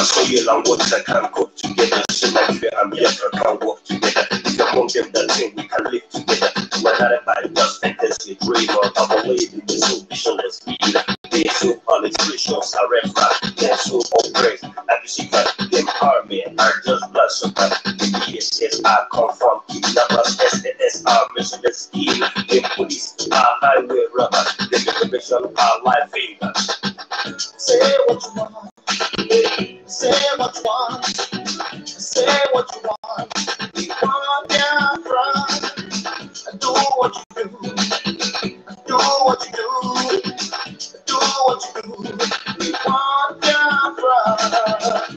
soil and water can cook together. So Nigeria and Biafra can work together. If you among them that thing, we can live together. We're not everybody just fantasy dream or I'm away with the so visionless leader. They're so politicians are referred. They're so oppressed. Like you see that them army are just blood sugar. The DSS are confirmed kidnappers. SNS are merciless scheme. The police are highway robbers. The immigration are life fingers. Say what you want. Say what you want. Say what you want. We want Biafra. Do what you do. Do what you do. Do what you do. We want Biafra.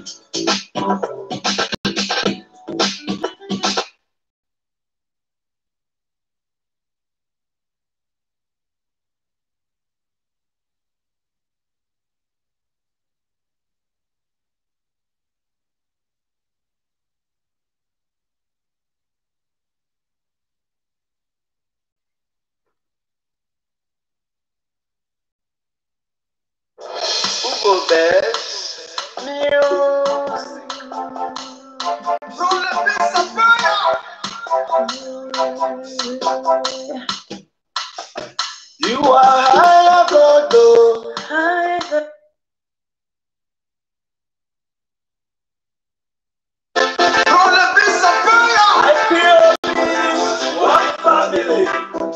Ugo Best Music. You are higher, God, though. Higher. One family.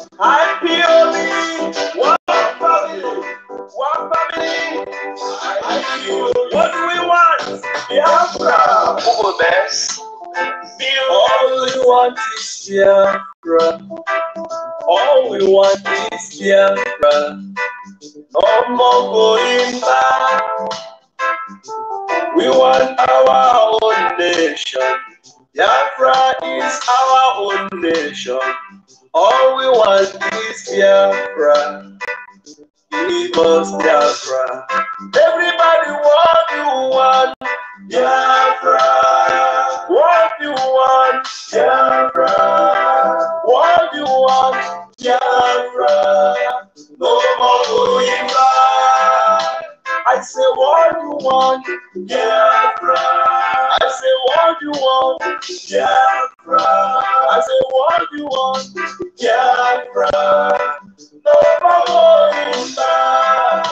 IPOB, one family. One family. IPOB. What do we want? Biafra. Ugo Best. All we want is Biafra. All we want is Biafra. No more going back. We want our own nation. Biafra is our own nation. All we want is Biafra. Give us Biafra. Everybody, what you want? Biafra. What you want? Biafra. What you want? Biafra. No more going back. I say what you want? Biafra. I say what you want? Biafra. I say what you want? Biafra. No more going back.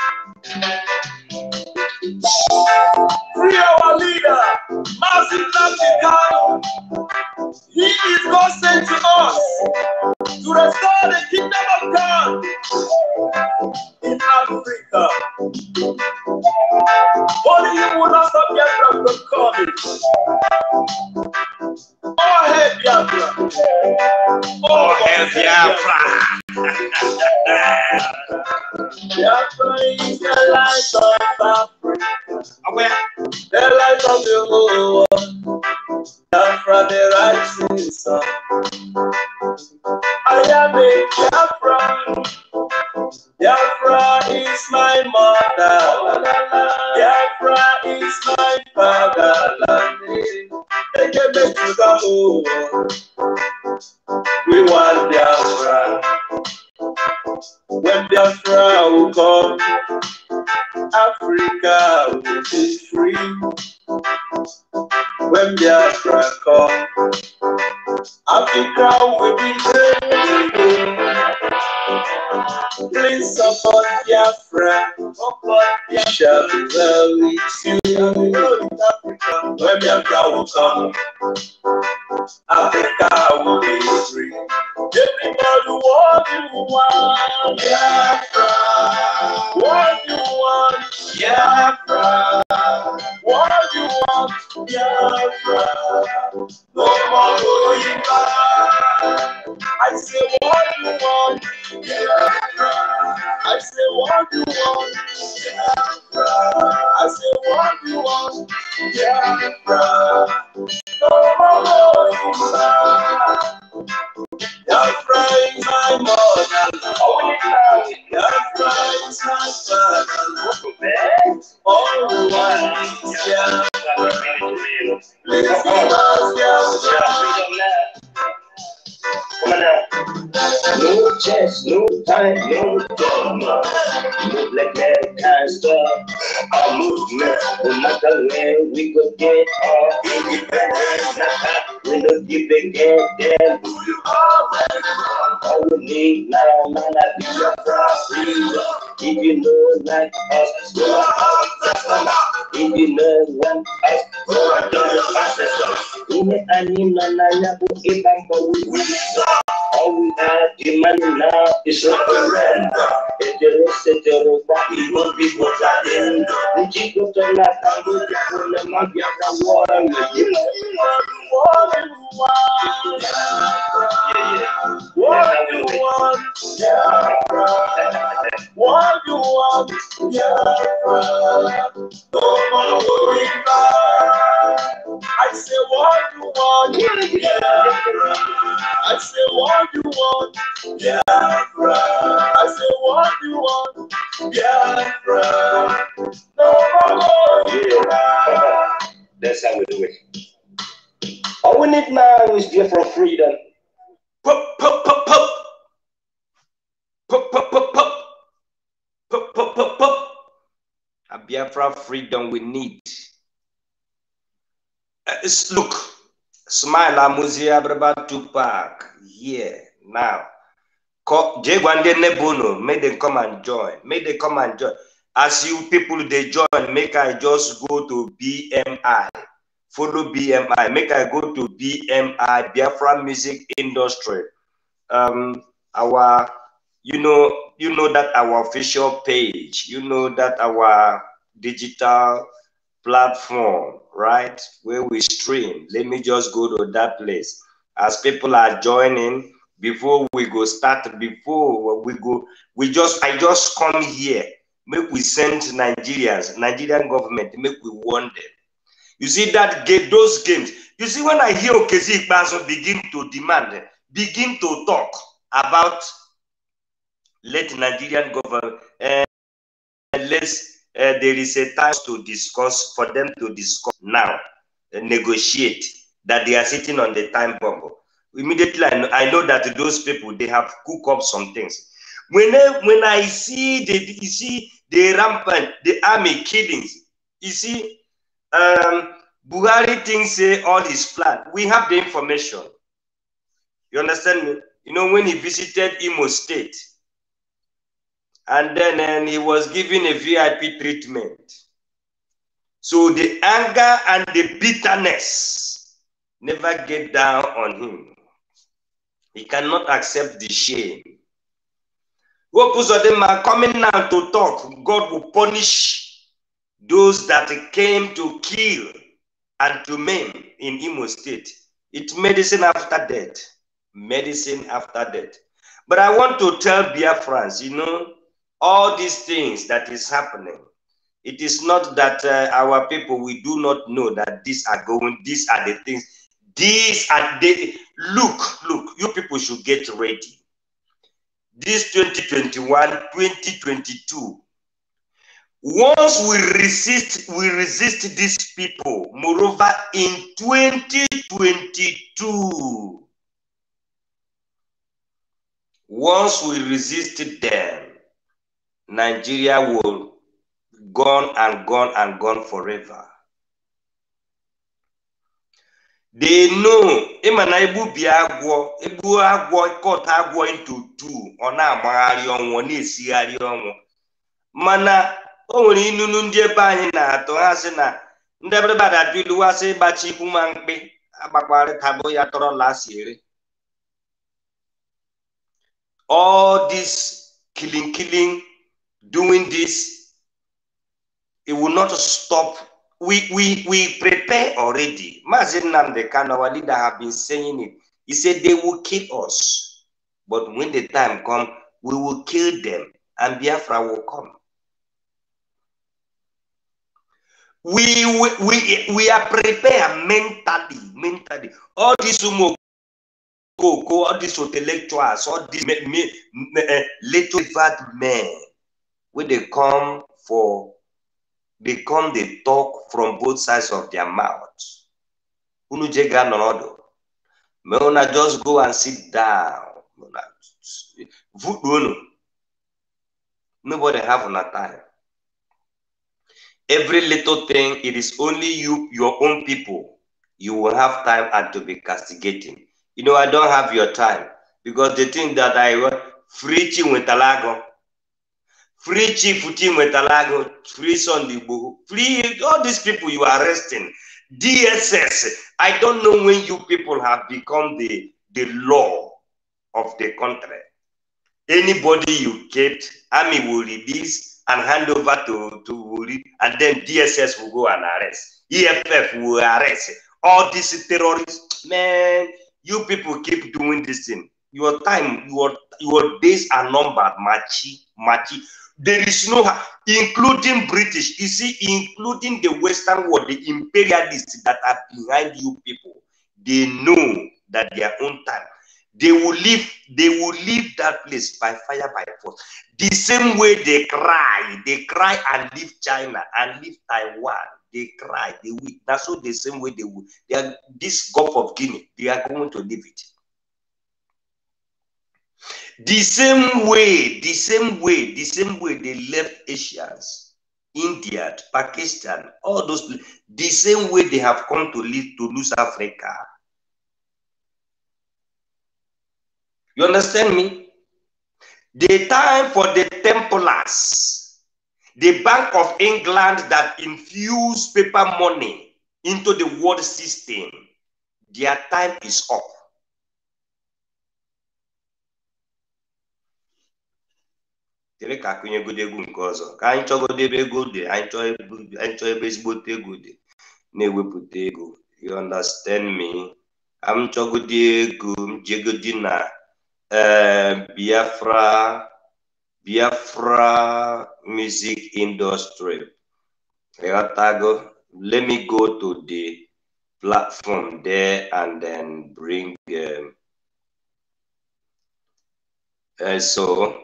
Free our leader, Mazi Nnamdi Kanu. He is God sent to us to restore the kingdom of God in Africa. Only He will not stop Biafra from coming. All hail Biafra. All hail Biafra. Biafra is the light of Africa. The light of the whole world. Biafra, the rising sun. I am a Biafra. Biafra is my mother. Biafra is my father. They gave me to the whole world. We want Biafra. When Biafra will come, Africa will be free. When Biafra come, Africa will be free. Please support Biafra. We shall be well with you. When Biafra will come, Africa will be free. Everybody, what you want? Biafra. What you want? Biafra. What you want? Biafra. No more going back. I say what you want? Biafra. I say what you want? Biafra. I say what you want? Biafra. No more going back. Biafra is my mother. Biafra is my father. All we want is Biafra. Please give us Biafra. No chance, no time, no dogma. No black mankind. stop our movement. No matter when we go get our independence. We don't give a damn. All we need now, man, I be your freedom. If you know like us, go on. If you know want us, go on, do your ancestors. In the animal, all we have demanding now is referendum. If there is a terror, it won't be what I did. The Chico to la Tango, the Mafia, the water, what you want? What you want? What you want? No more going back. I say what you want. I say what you want. I say what you want. No more going back. That's how we do it. All we need now is Biafra freedom. Pop, pop, pop, pop. Pop, pop, pop, pop. Pop, pop, pop, pop. A Biafra freedom we need. Look, smile, Amuzia, Braba Tupac. Yeah, now. Jegwande Nebono, may they come and join. May they come and join. As you people they join, make I just go to BMI. Follow BMI. Make I go to BMI, Biafra Music Industry. Our, you know that our official page, you know that our digital platform, right? Where we stream. Let me just go to that place. As people are joining, before we go start, I just come here. Make we send Nigerian government, make we warn them. You see that game, those games. You see when I hear Okezi Ikpeazu begin to demand, begin to talk about let Nigerian government, there is a time to discuss, for them to discuss now, negotiate, that they are sitting on the time bomb. Immediately, I know that those people, they have cooked up some things. When I see the rampant, the army killings, you see, Buhari thinks say all is flat. We have the information. You understand me? You know, when he visited Imo State, and then he was given a VIP treatment. So the anger and the bitterness never get down on him. He cannot accept the shame. Those of them are coming now to talk. God will punish those that came to kill and to maim in Imo State. It's medicine after death. Medicine after death. But I want to tell Biafrans, you know, all these things that is happening, it is not that our people, we do not know that these are the things. These are the, look, you people should get ready. This 2021, 2022, once we resist these people, moreover in 2022, once we resist them, Nigeria will gone and gone forever. They know Emana Ebu Biagwo, Ebu Agwo, cut Agwo into two, on a Marion, one is Sierra. Mana, oh, Nunu Ndiebani na Tohasena, never bad at Biluase Bachi Humanbe, Abakware Taboya Toro last year. All this killing, doing this, it will not stop. We prepare already. Mazen Namdekan, our leader, have been saying it. He said they will kill us. But when the time comes, we will kill them and Biafra will come. We are prepared mentally. All these all these intellectuals, all these little fat men, when they come, they talk from both sides of their mouths. Unujega nodo. Meona just go and sit down. Nobody have on a time. Every little thing, it is only you, your own people, you will have time and to be castigating. You know, I don't have your time because the thing that I want, free Chinwetalago, free Chief Chinwetalago, free Sunday Igboho, free all these people you are arresting, DSS. I don't know when you people have become the law of the country. Anybody you kept, army will release and hand over to Wuri, and then DSS will go and arrest. EFF will arrest. All these terrorists, man, you people keep doing this thing. Your time, your days are numbered, machi. There is no, including British, you see, including the Western world, the imperialists that are behind you people, they know that their own time. They will leave that place by fire, by force. The same way they cry and leave China and leave Taiwan. They cry, they weep. That's what the same way they will. They are, this Gulf of Guinea, they are going to leave it. The same way they left Asians, India, Pakistan, all those, the same way they have come to lose Africa. You understand me? The time for the Templars, the Bank of England that infused paper money into the world system, their time is up. Tere ka akụnye godo egwu nke ọzọ ka anyị chọgodo ebe ego dị, anyị chọọ ebe ezigbote ego dị na-ewepụta ego. You understand me? I'm chọgodo ego m jegodi na Biafra music industry. Let me go to the platform there and then bring so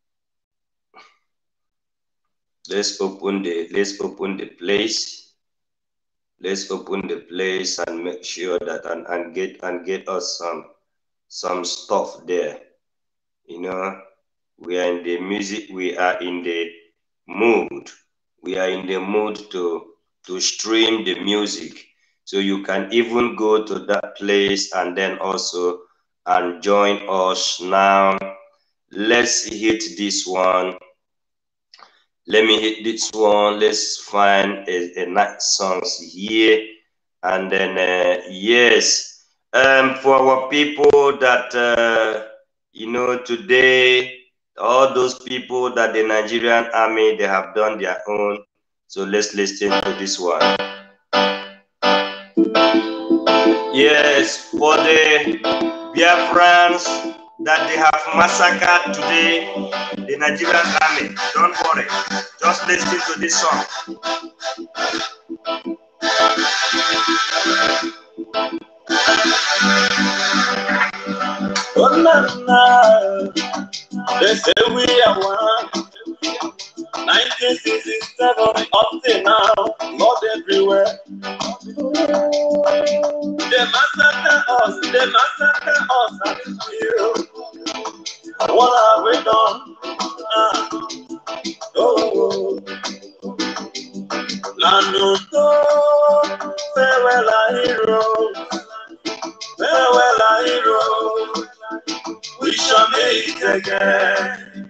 let's open the place. Let's open the place and make sure that and get us some stuff there. You know, we are in the music, we are in the mood. We are in the mood to stream the music. So you can even go to that place and then also and join us now. Let's hit this one. Let me hit this one. Let's find a nice songs here. And then, yes, for our people that, you know, today, all those people that the Nigerian army, they have done their own. So let's listen to this one. Yes, for the Biafrans that they have massacred today, the Nigerian army, don't worry, just listen to this song. Oh, no, they say we are one. 1967 up till now, Lord everywhere. They massacre us and you. What have we done? Oh, Lanuto, farewell our heroes, farewell our heroes. We shall meet again.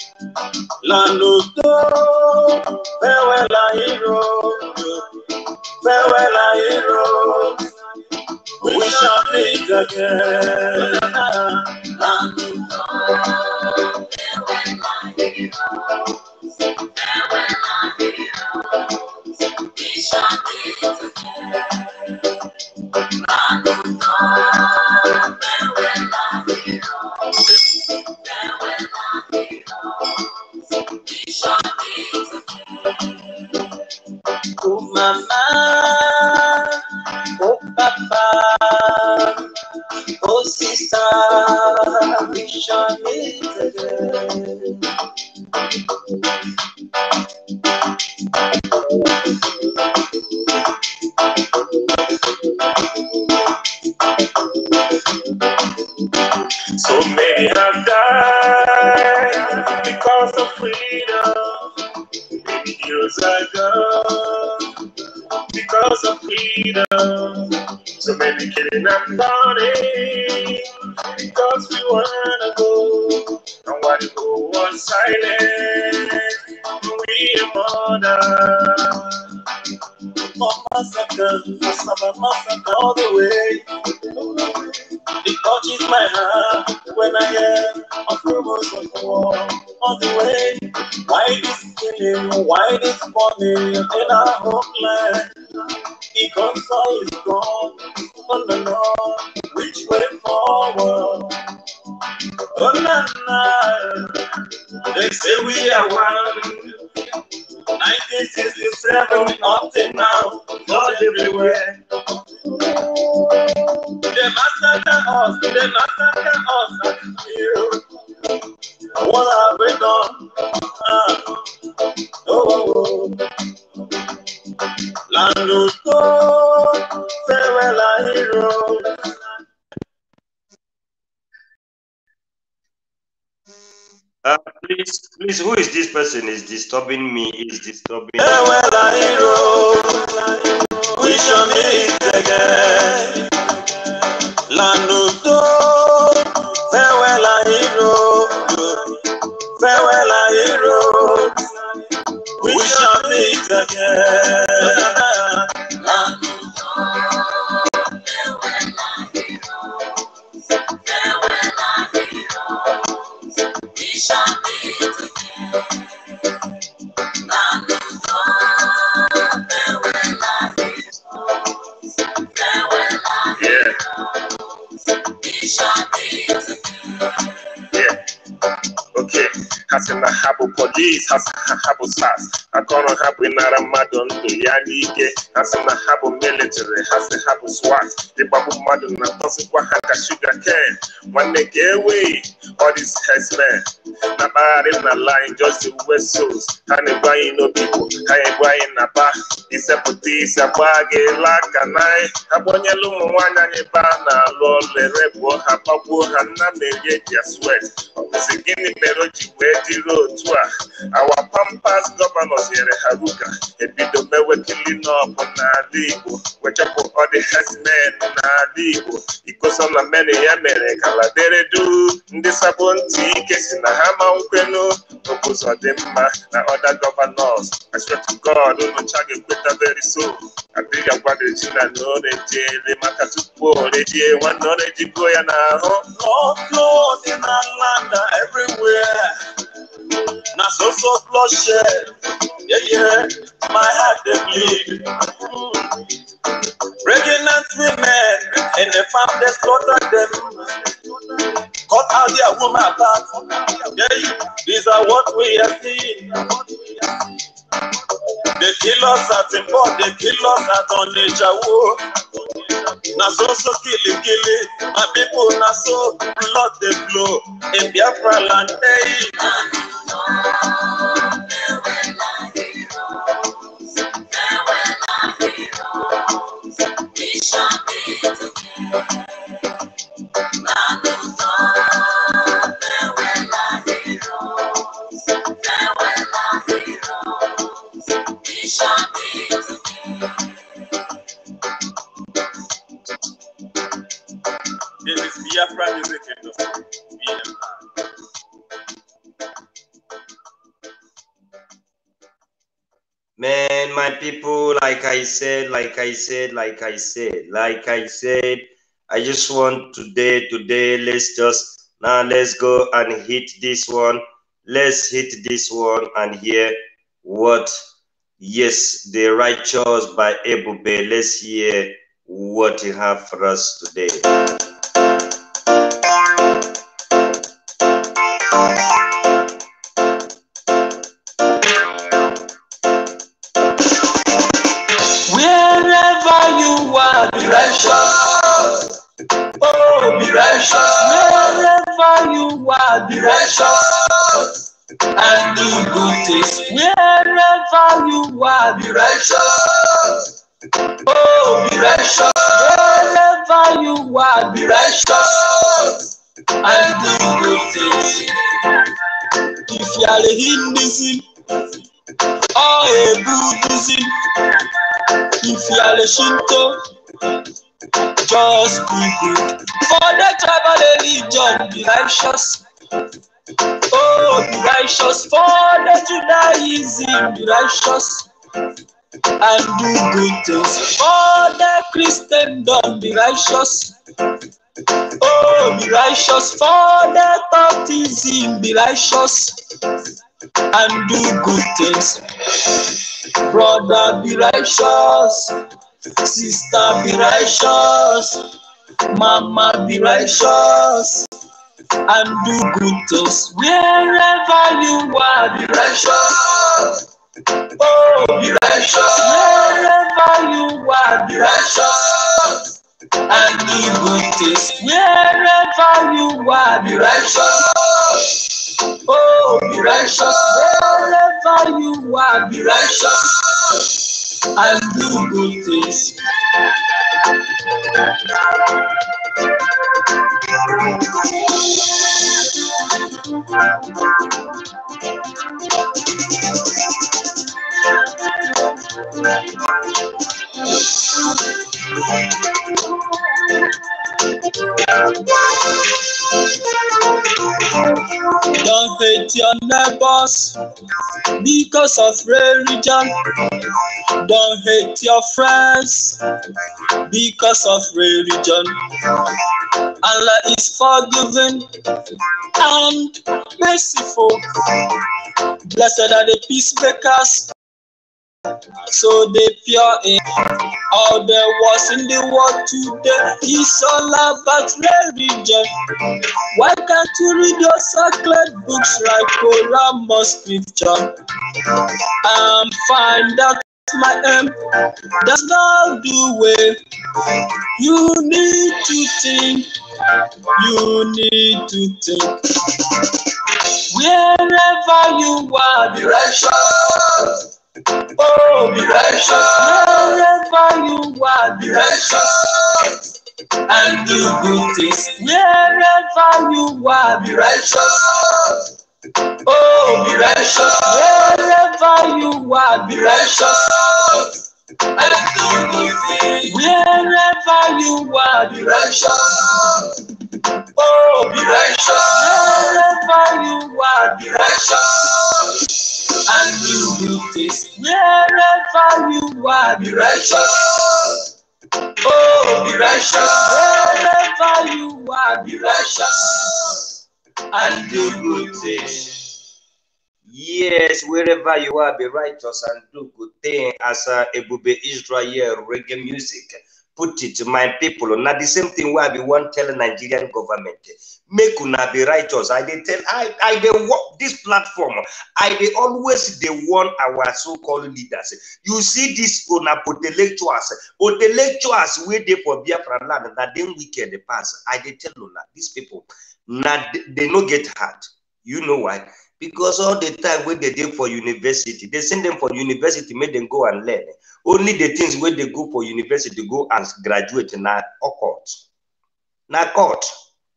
Lanuto, farewell our heroes, farewell our heroes. We shall meet again. Lanuto, farewell our heroes, farewell our heroes. We shall meet again. Lanuto, farewell our heroes, farewell our heroes. We shall meet again. Oh mama, oh papa, oh sister, we shall meet again. So many have died because of freedom. Many years ago, cause of freedom. So many killing and burning because we wanna go. And while the whole was silent, we are murdered. For massacre all the way. It touches my heart when I hear of rumors of war on the way. Why this killing? Why this bombing in our homeland? Because all is gone. Oh no, no. Which way forward? Oh no, no. They say we are one. 1967 up till now, God everywhere. They massacre us, and you. What have we done? Land go, farewell our hero. Please, who is this person? Is disturbing me? Is disturbing me? Farewell our hero. We shall meet again. Lanuto, farewell our hero. Farewell our hero. We shall meet again. Lanuto, farewell our hero. Farewell our hero. We shall meet again. Lanuto, farewell our hero. Farewell our hero. We shall meet again. Yeah. Okay. Hasina habu police, hasina habu SAS. Akono habu inara madon to yanike. Hasina habu military, hasina habu SWAT. The babu madon na tosi kwa haka sugar cane. When they get away, all these herdsmen. Na bari na line just the whistles. Hani buying no people, hani buying na ba. Isa puti, isa bagi lakanai. Habonye lumu wanya nyebana lole rebo. Hababu hana meye ya sweat. Omusigini meroji wedi road to our pampas governors here Haruka. Ebido mewe killing up on Alibo. Which up all the herdsmen in Alibo. Because on the many America la dere do. This abonti case in the Hama Ukweno. Opus on them na other governors. I swear to God, no charge with a very soon. I think about the China no they the Makatupo, they one knowledge go ya now. No clothes in our land everywhere. Now so bloodshed. Yeah, my heart they bleed. Pregnant women in the farm they slaughter them. Cut out their woman parts. Yeah, these are what we are seeing. They kill us at import, they kill us at Onitsha. Na so killing. My people na so blood they flow in Biafra land. We shall meet again. We shall meet again. This is Biafra music industry. Man, my people, like I said, I just want today, let's go and hit this one. Let's hit this one and hear what, yes, the righteous by Ebube. Let's hear what he have for us today. Wherever you are, be righteous. Oh, be righteous. Wherever you are, be righteous. And do good things. Wherever you are, be righteous. Oh, be righteous. Wherever you are, be righteous. And do good things. If you are a Hinduism or a Buddhism, If you are a Shinto, just be good. For the tribal religion, be righteous. Oh, be righteous. For the Judaism, be righteous. And do good things. For the Christendom, be righteous. Oh, be righteous. For the baptism, be righteous. And do good things. Brother, be righteous. Sister, be righteous. Mama, be righteous. And do good things. Wherever you are, be righteous. Oh, be righteous. Wherever you are, be righteous. And do good things. Wherever you are, be righteous. Oh, be righteous. Wherever you are, be righteous. And do good things. Don't hate your neighbors because of religion. Don't hate your friends because of religion. Allah is forgiving and merciful. Blessed are the peacemakers, so they pure in. All there was in the world today is all about religion. Why can't you read your sacred books like Quran or scripture? Find out my aim. That's not the way. You need to think. You need to think. Wherever you are, be righteous. Oh, be righteous. Wherever you are, be righteous. And do good things. Wherever you are, be righteous. Oh, be righteous. Wherever you are, be righteous. And do good things. Wherever you are, be righteous. Oh, be righteous. Wherever you are, be righteous. And do good things. Wherever you are, be righteous. Oh, be righteous. Wherever you are, be righteous. And do good things. Yes, wherever you are, be righteous and do good thing. As Ebube Israel reggae music, put it to my people. Now the same thing where we want tell the Nigerian government, make una be righteous. I they tell I they walk this platform. I they always they warn our so-called leaders. You see this una intellectuals where they for Biafra land that then wicked the pass. I they tell una these people now they no get hard. You know why? Because all the time when they do for university, they send them for university, make them go and learn. Only the things when they go for university, go and graduate na court. Na court.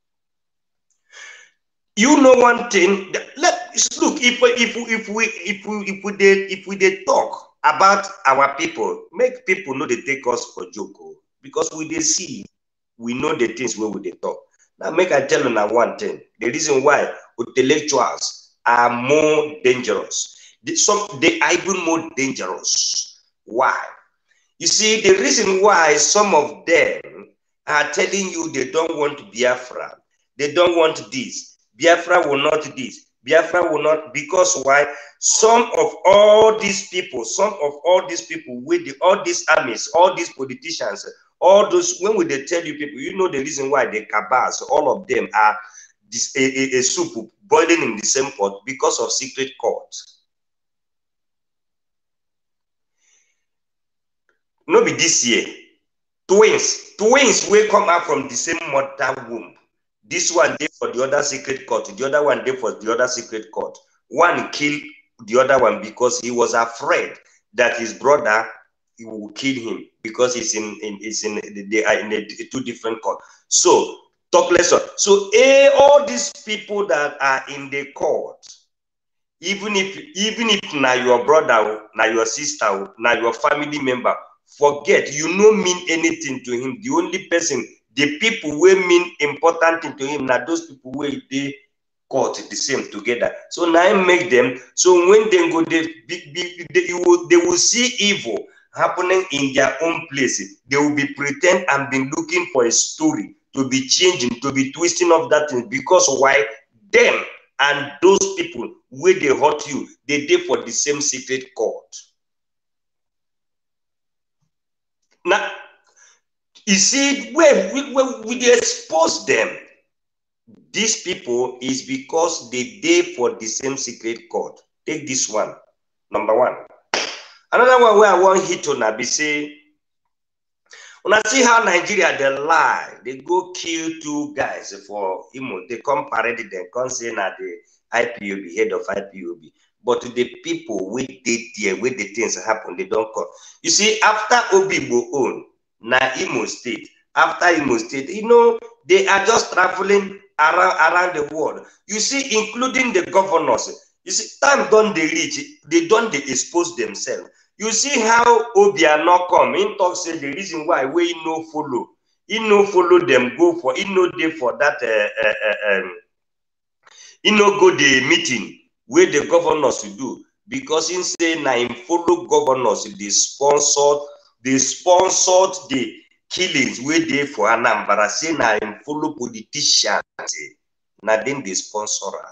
You know one thing. Let's look. If we they talk about our people, make people know they take us for joke. Because we they see, we know the things where we they talk. Now make I tell you now one thing. The reason why intellectuals are more dangerous. They are even more dangerous. Why? You see, the reason why some of them are telling you they don't want Biafra, they don't want this, Biafra will not this, Biafra will not, because why? Some of all these people with all these armies, all these politicians, all those, when they tell you people, you know the reason why they cabals, all of them are a soup boiling in the same pot because of secret court. No be this year. Twins will come out from the same mother womb. This one did for the other secret court. The other one did for the other secret court. One killed the other one because he was afraid that his brother will kill him because he's they are in two different courts. So talk less. So all these people that are in the court, even if now your brother, now your sister, now your family member, forget, you no mean anything to him. The only person, the people will mean important thing to him, now those people will they caught the same together. So now make them, so when they go, they will see evil happening in their own place. They will be pretend and be looking for a story to be changing, to be twisting of that thing, because why? Them and those people where they hurt you, they did for the same secret court. Now, you see, where we expose them, these people, is because they did for the same secret court. Take this one, number one. Another one where I want hit on be say, when I see how Nigeria they lie, they go kill two guys for Imo, they come parade them, come say na the IPOB, head of IPOB. But the people with the there, where the things happen, they don't come. You see, after Obibo own, na Imo State, after Imo State, you know, they are just traveling around the world. You see, including the governors. You see, time don't they reach, they don't they expose themselves. You see how Obia not come in talk say the reason why we no follow. He no follow them go for, he no day for that he no go the meeting where the governors will do, because he say na him follow governors, they sponsored the killings where they for Anambra, say na him follow politicians, na then they sponsor am.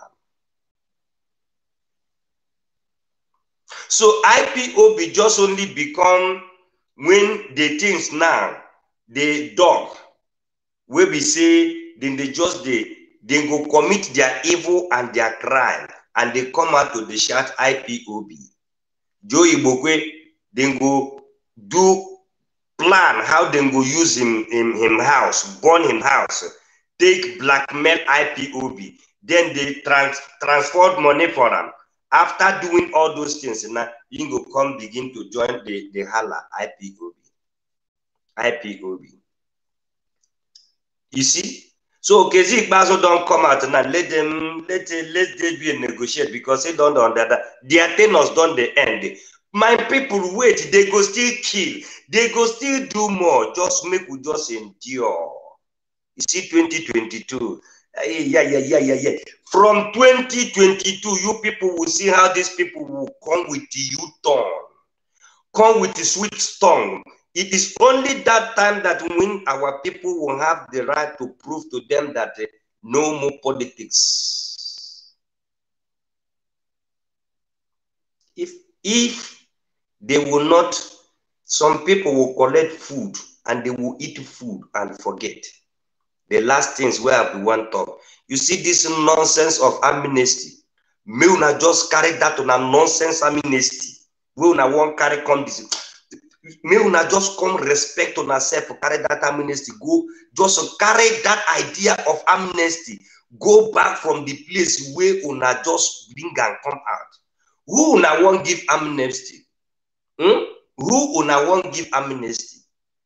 So IPOB just only become when the things now they dog where we say then they just they go commit their evil and their crime and they come out to the shout IPOB. Joe Ibokwe then go do plan how they go use him house, burn him house, take blackmail IPOB, then they transfer money for them. After doing all those things, now you go come begin to join the Hala IPOB. You see? So Kezi Bazo don't come out now. Let them be a negotiate, because they don't understand. Their tenors don't the end. My people wait, they go still kill, they go still do more. Just make we just endure. You see, 2022. Yeah. From 2022, you people will see how these people will come with the U-turn, come with the sweet tongue. It is only that time that when our people will have the right to prove to them that no more politics. If they will not, some people will collect food and they will eat food and forget. The last things where I want to talk. You see this nonsense of amnesty. Me una just carry that on a nonsense amnesty. We una won't carry come this. Me una just come respect on herself for carry that amnesty. Go just carry that idea of amnesty. Go back from the place where una just bring and come out. Who una won't give amnesty? Who una won't give amnesty?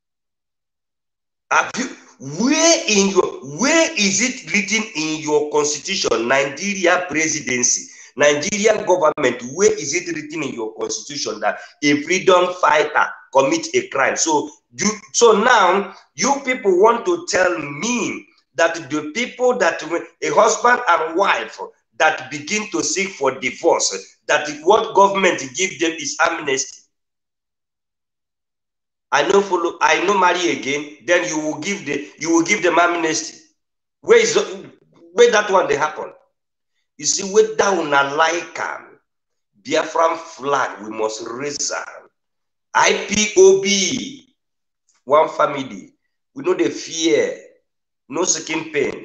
Have you? Where is it written in your constitution, Nigeria presidency, Nigerian government, where is it written in your constitution that a freedom fighter commits a crime? So now you people want to tell me that the people that a husband and wife that begin to seek for divorce, that what government give them is amnesty. I know marry again, then you will give them amnesty. Where that one they happen? You see, with down a like Biafran flag, we must raise IPOB, one family. We know the fear, no seeking pain.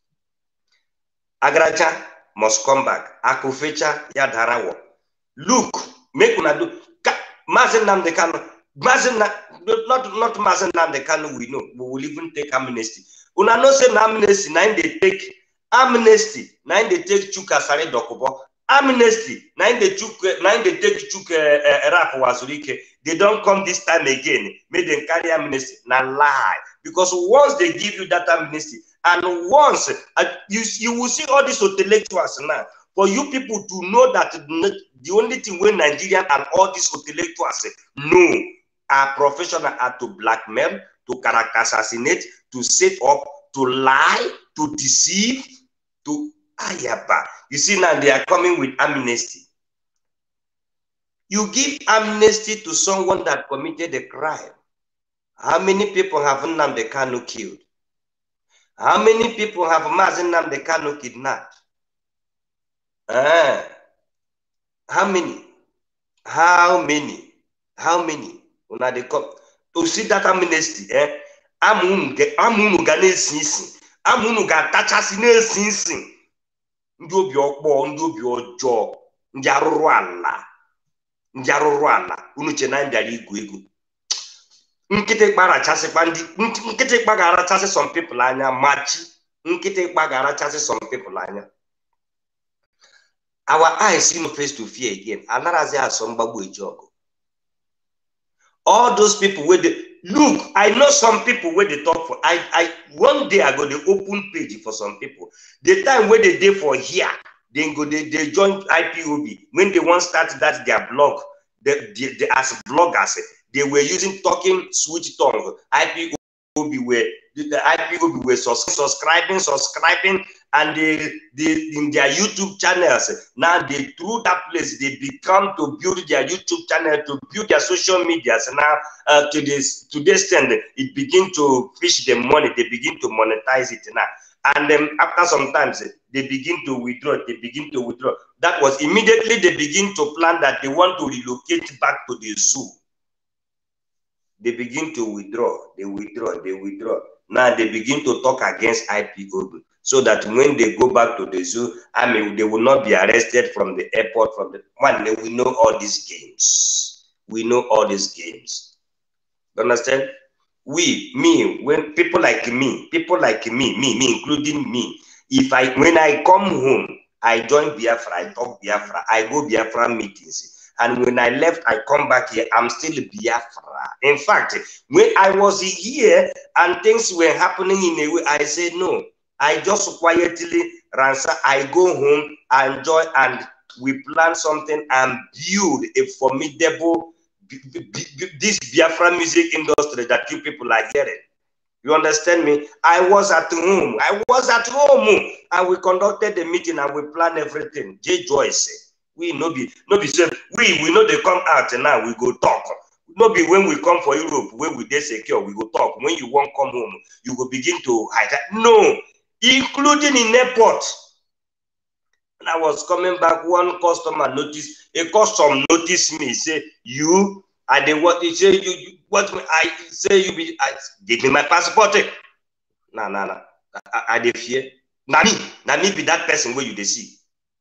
Agracha must come back. Akufecha Yadharawa. Look, make una do Mazen Nnamdi Kanu. Not Mazen Nnamdi Kanu, we know. We will even take amnesty. Una no say amnesty, now they take amnesty, now they take Chuka Sare Dokubo. Amnesty, now they take Chuka Rap Wazurike. They don't come this time again. May they carry amnesty. Now lie. Because once they give you that amnesty, and once you will see all these intellectuals now. For you people to know that the only thing when Nigerian and all these intellectuals know Our professional are to blackmail, to character assassinate, to set up, to lie, to deceive, to ayaba. You see now they are coming with amnesty. You give amnesty to someone that committed a crime. How many people have Nnamdi Kanu killed? How many people have Mazi Nnamdi Kanu kidnapped? How many? How many? How many? Una they come to see that amnesty, amunu ga na-esi amunu ga tachasi na-esi ndị obi ọkpọ, ndị obi ọjọọ, ndị arụrụ ala, unu che na mbịara igwu egwu. Nkịtị kpagarachasị some people anya, machi nkịtị kpagarachasị some people anya. Our eyes see no face to fear again. Anarazi has some babu jogo. All those people where they look, I know some people where they talk for. I one day I go the open page for some people. The time where they did for here, they go they join IPOB when they want to start that their blog. They as bloggers they were using talking switch tongue. IPOB were subscribing, and they in their YouTube channels now they through that place they become to build their YouTube channel, to build their social medias now to this extent it begin to fish the money, they begin to monetize it now, and then after sometimes they begin to withdraw. That was immediately they begin to plan that they want to relocate back to the zoo. They begin to withdraw. Now they begin to talk against IPOB, so that when they go back to the zoo, I mean, they will not be arrested from the airport. We know all these games. You understand? When people like me, including me, when I come home, I join Biafra, I talk Biafra, I go Biafra meetings. And when I left, I come back here, I'm still Biafra. In fact, when I was here and things were happening in a way, I said, no, I just quietly ransack, I go home, I enjoy, and we plan something and build a formidable, this Biafra music industry that you people are hearing. You understand me? I was at home, and we conducted the meeting and we planned everything. J. Joyce. We no be say we know they come out and now we go talk. No be when we come for Europe where we dey secure we go talk. When you won't come home, you go begin to hide. No, including in airport. And I was coming back, one customer noticed me, say you and they what he say you what I say you be give me my passport. Nah. I dey fear. Na me be that person where you dey see.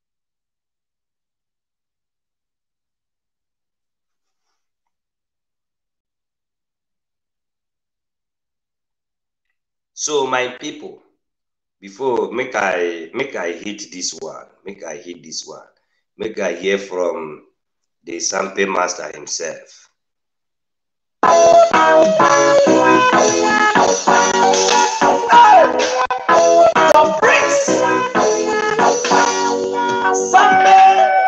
So my people, before make I hit this one, make I hear from the Sampe Master himself. The Prince Sampe.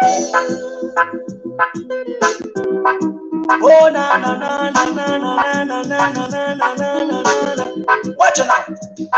Oh na na na na na na na na na na na na. Watch it now.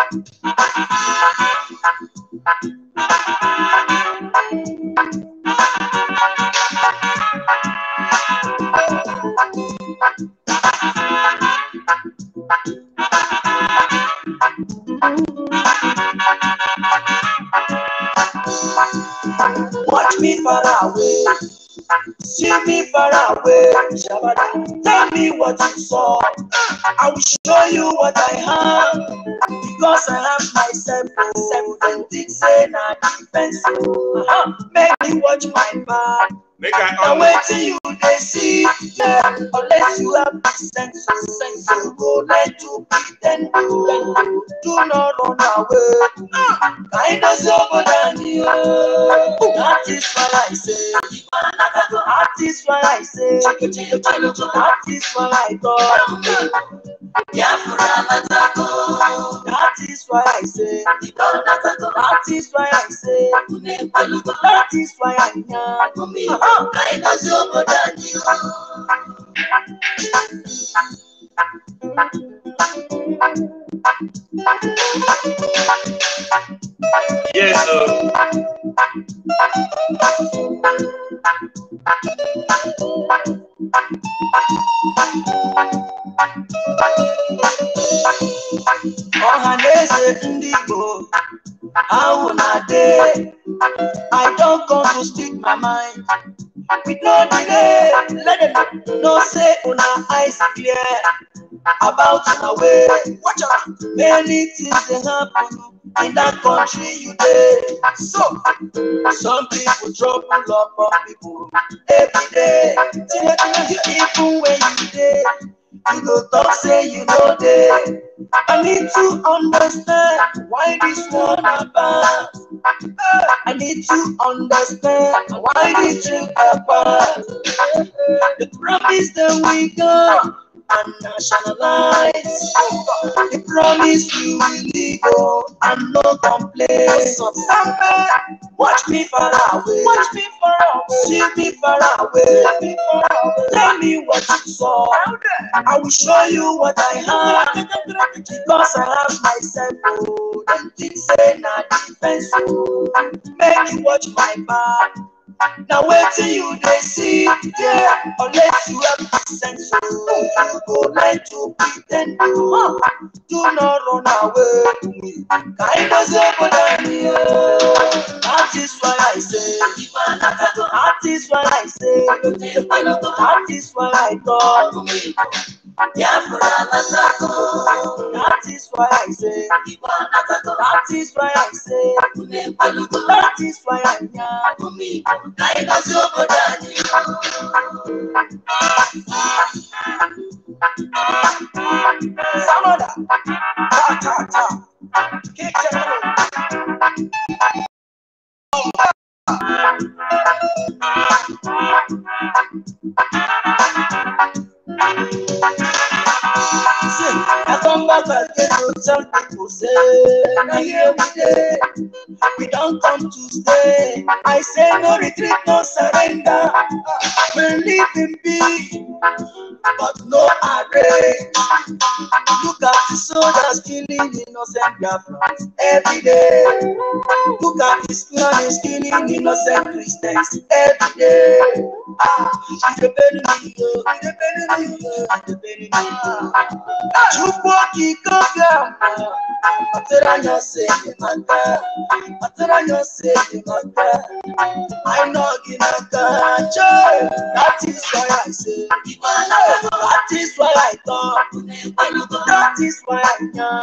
Watch me far away. See me far away. Tell me what you saw. I will show you what I have. Because I have myself and things say na defense. Make me watch my back. Now wait till you they see. Yeah. Unless you have the sense, so go let you pretend. Do not run away. Kind of sober than you. That is what I say. That is what I say. That is what I thought. That is why I say. That is why I say. That is why I know. Yes, sir. Ohaneze Ndigo, how una dey? I don't come to speak my mind. With no delay, let them know say una eyes clear about una way. Watch out, many things dey happen in that country you dey. So, some people trouble up on people every day. Even when you dey, you go talk say you know dey. I need to understand why this one about. I need to understand why this thing about. The promise that we got and nationalize. The promise we will go and no complain. So somebody watch me far away. Watch me far away. See me far away. Me far away. Tell me what you saw. I will show you what I have. Because I have myself. Oh, don't think say na defense. Oh, make you watch my back. Now wait till you they see, yeah, unless you have the sense, so you go like to pretend to do not run away. Kind of say, but that is why I say, that is why I say, that is why I thought. That is why I say, that is why I say, that is why I Samada, ta, kick I come back again to tell people say, now here we dey. We don't come to stay. I say no retreat, no surrender. We live in peace, but no array. Look at the soldiers killing innocent Biafrans every day. Look at the Spanish killing innocent Christians every day. It's a penny, it's a penny, it's a penny. Chukwuoki Kofia, Ateranya say the matter, Ateranya say the matter. I know Ginaka, that is why I say, that is why I thought, that is why I know,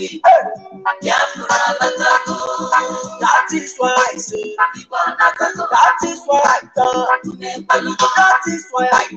that is why I say, that is why I thought, that is why I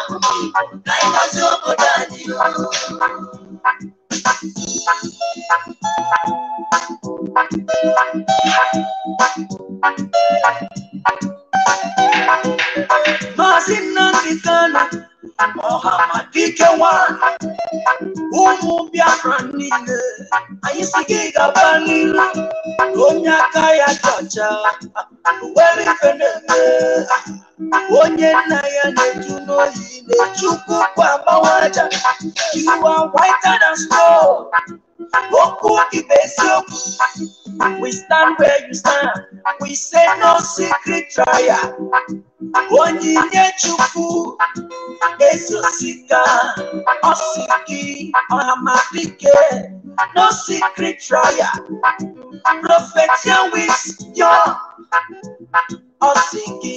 Mazina Mikana, Mohammed Dikewan, Umu Biafran Nile, Ayisiki Gabanila, Onya Kaya Georgia, Weli Feneme, Onye Naya Netuno Yine, Chuku Kwabawaja, you are whiter than snow, Oku Ibesio. We stand where you stand. We say no secret trial. Onye chufu esosika osiki ohamadike. No secret trial. Prophet with your osiki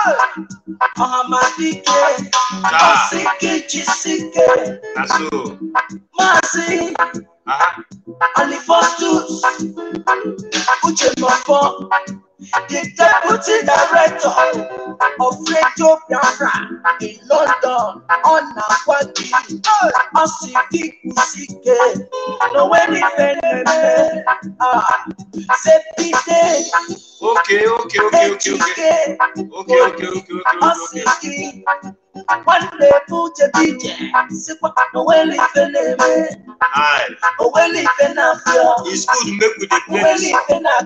ohamadike. Osiki chisike. Masi. And the first two, Uche Mofo, the deputy director of Radio Biafra in London, on Akwati, Osiki Usike, no way defend Sepide. Okay. Osiki, one day put a DJ, no way defend me. It's good to make with the place.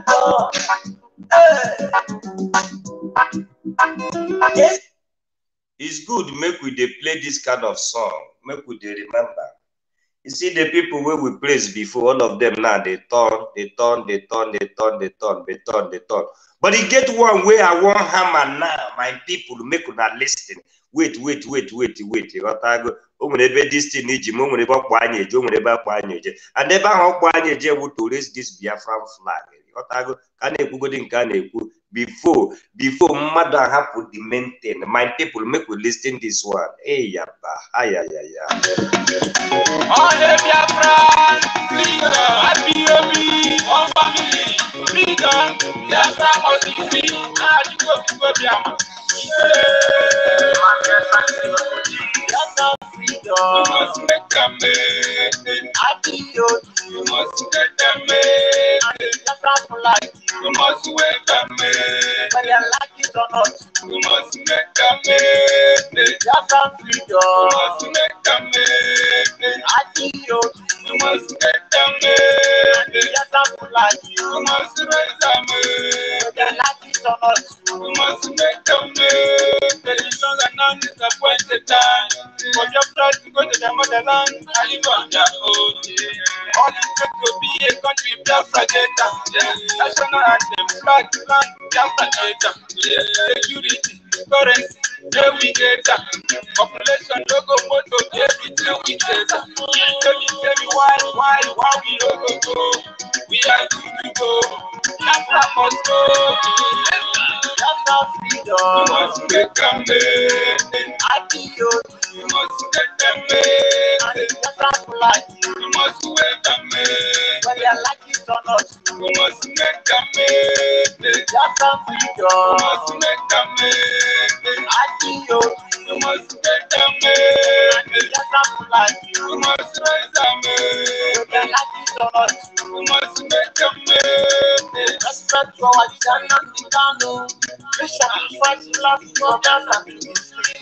Yes. It's good make we dey play this kind of song, make we dey remember. You see the people where we praise before, all of them now they turn. But you get one way I want hammer now, my people make una listen. Wait. You got to go. This thing and never to raise this Biafran flag. You got to go. Before mother happen to maintain, my people make we listen this one. Hey yaba, yeah. All the Biafran, freedom, happy family, freedom, Biafra must be free. You go Biafra. You must make them you must get them you must wake them when you like it or not. You must make them you must make them you must get them you must raise them when you like it or not. You must make them there is no disappointed time for your blood to go to the motherland and live on their own. All it takes to be a country, Biafra data. National anthem, flag, land, Biafra data. Security, currency, navigator. Population, logo, photo, everything we data. Tell me why we logo go. We are good to go. Biafra must go. Biafra freedom. You must make them you must get them you must wear them when you like it or not. You must make them Biafra freedom. You must make them you must get them you must raise them when you like it or not. You must make them Respect to our leader, Nandikano. We sacrifice love for Biafra to be free.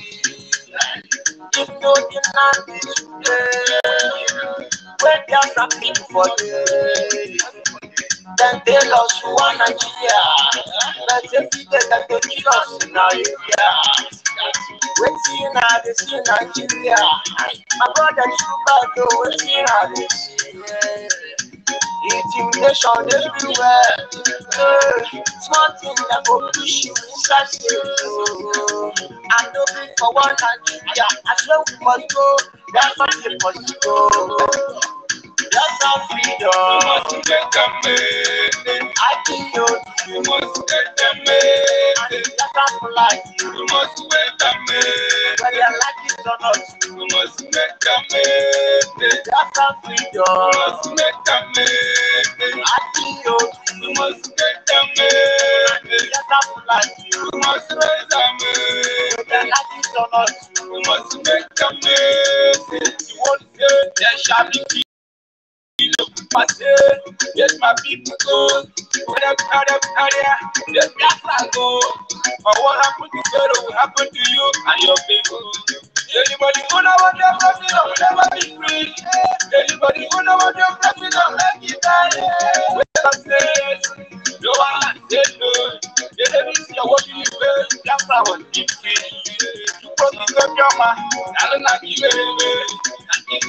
If no the land is today, when Biafra people for day, then they lost one Nigeria. But every day that they kill us in our area. Waiting at the sea Nigeria. My brother Chuba, waiting at the sea. Intimidation everywhere. Small thing that will push you inside state. I'm looking for one Nigeria. I swear we must go. That's not impossible. That's our freedom. You must get them you must get them you must wear them when you like it or not. You must make them That's our freedom. You must make them you must get them you must raise them when you like it or not. You must make them you won't say there shall be peace. Yes, my people go. Yes, Biafra go. Or what happened to Pharaoh will happen to you and your people. Anybody who know what their president will never be free. Anybody who know what their president make it die. Wake up, says, no one said no. The enemies are watching you well. Biafra will be free. You put it up your man. I don't know you. And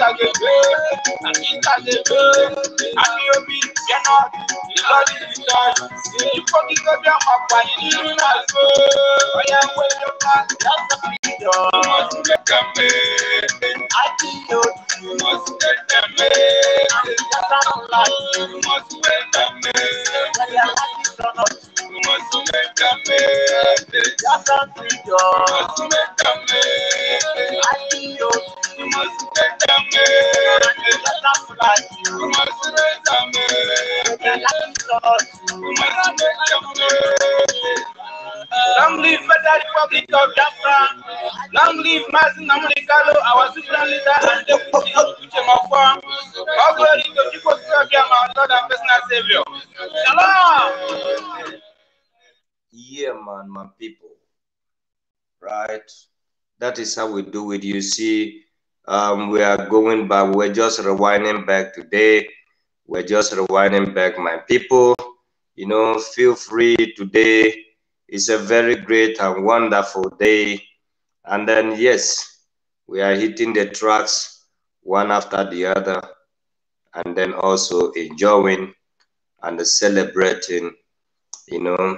you'll be, you're not, you love it because you forget your mama, you do not go. I am with your man, that's the freedom. You must get them you must get them you must wear them you must make them That's the freedom. you must get them you must raise them you must make them Long live Federal Republic of Biafra. Long live Mazin Namunikalo, our supreme leader and deputy Uchemofo. All glory to people who have been our Lord and personal Savior. Shalom. Yeah, man, my people. Right? That is how we do it. You see, we are going back. We're just rewinding back today. We're just rewinding back, my people. You know, feel free today. It's a very great and wonderful day. And then, yes, we are hitting the tracks one after the other, and then also enjoying and celebrating, you know.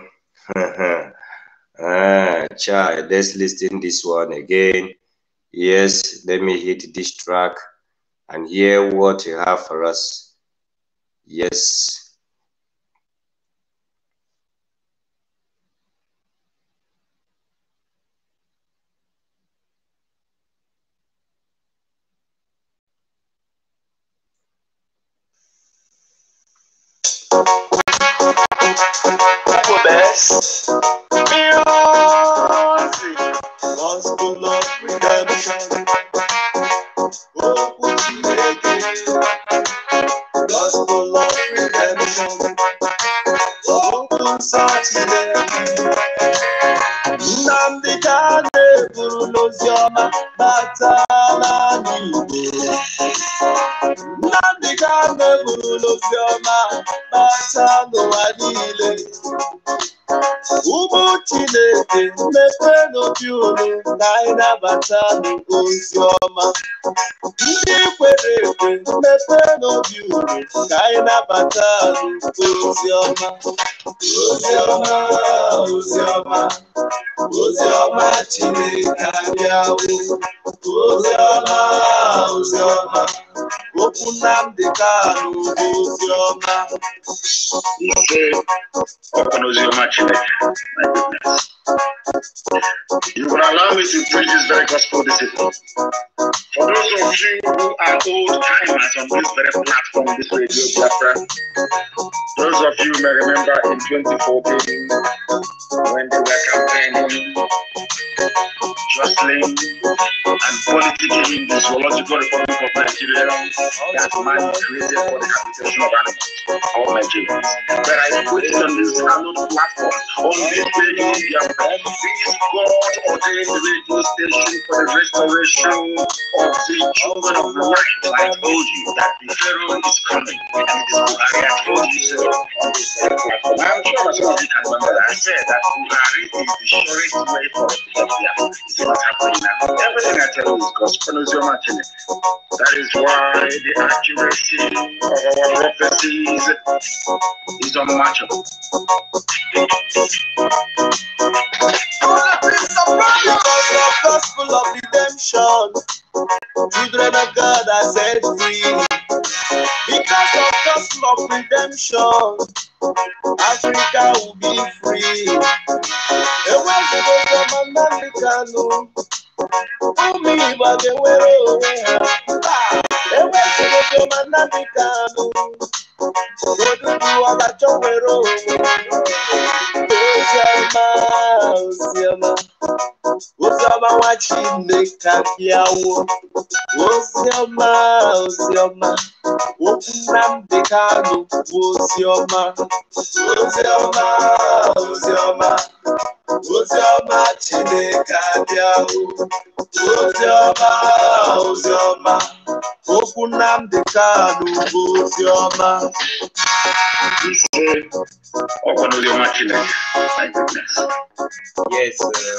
Child, let's listen this one again. Yes, let me hit this track and hear what you have for us. Yes. Best music, gospel of redemption. Oh, gospel of redemption. Oh, Saturday. Nnamdi Kanu buru n'oziọma batala n'Igbo. Nnamdi Kanu buru n'oziọma bata n'ụwa niile. Ụmụ Chineke mmepe n'obi unu ka anyị nabata n'oziọma. Ndị kwere ekwe mmepe n'obi unu ka anyị nabata n'oziọma. Oziọma, oziọma. Oziọma Chineke abịawo. Oziọma, oziọma. Okwu Nnamdi Kanu bụ oziọma. Open Oziọma Chineke. My goodness. You will allow me to preach this very gospel this evening. For those of you who are old timers on this very platform, this radio Biafra, those of you may remember in 2014 when they were campaigning, jostling, and politicking the Zoological Republic of Nigeria that man created for the habitation of animals, all Nigerians. But I put it on this hallowed platform, on this radio Biafra, this God-ordained radio station for the restoration of the children of light. I told you that the Pharaoh is coming, and it is Buhari. I told you so on this very platform. I'm sure some of you can remember that I said that Buhari is the surest way for us to get there. See what's happening now. Everything I tell you is gospel. That is why the accuracy of our prophecies is unmatchable. Because of gospel of redemption, children of God are set free. Because of gospel of redemption, Africa will be free. Nnamdi Kanu, ụmụ Igbo ga-enwere onwe ha. Ewezụga Nnamdi Kanu, Oduduwa ga-achọ nwere onwe. Oziọma, oziọma. Oziọma nwa Chineke abịawo. Oziọma, oziọma. Okwu Nnamdi Kanu bụ oziọma. Oziọma, oziọma. Oziọma Chineke abịawo. Oziọma, oziọma. Okwu Nnamdi Kanu bụ oziọma. Open Oziọma Chineke. My goodness. Yes.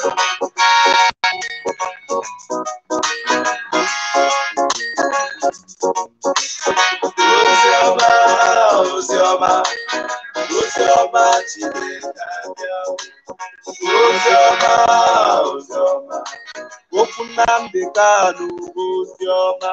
Oziọma, oziọma. Oziọma Chineke abịawo. Oziọma, oziọma. Okwu Nnamdi Kanu bụ oziọma.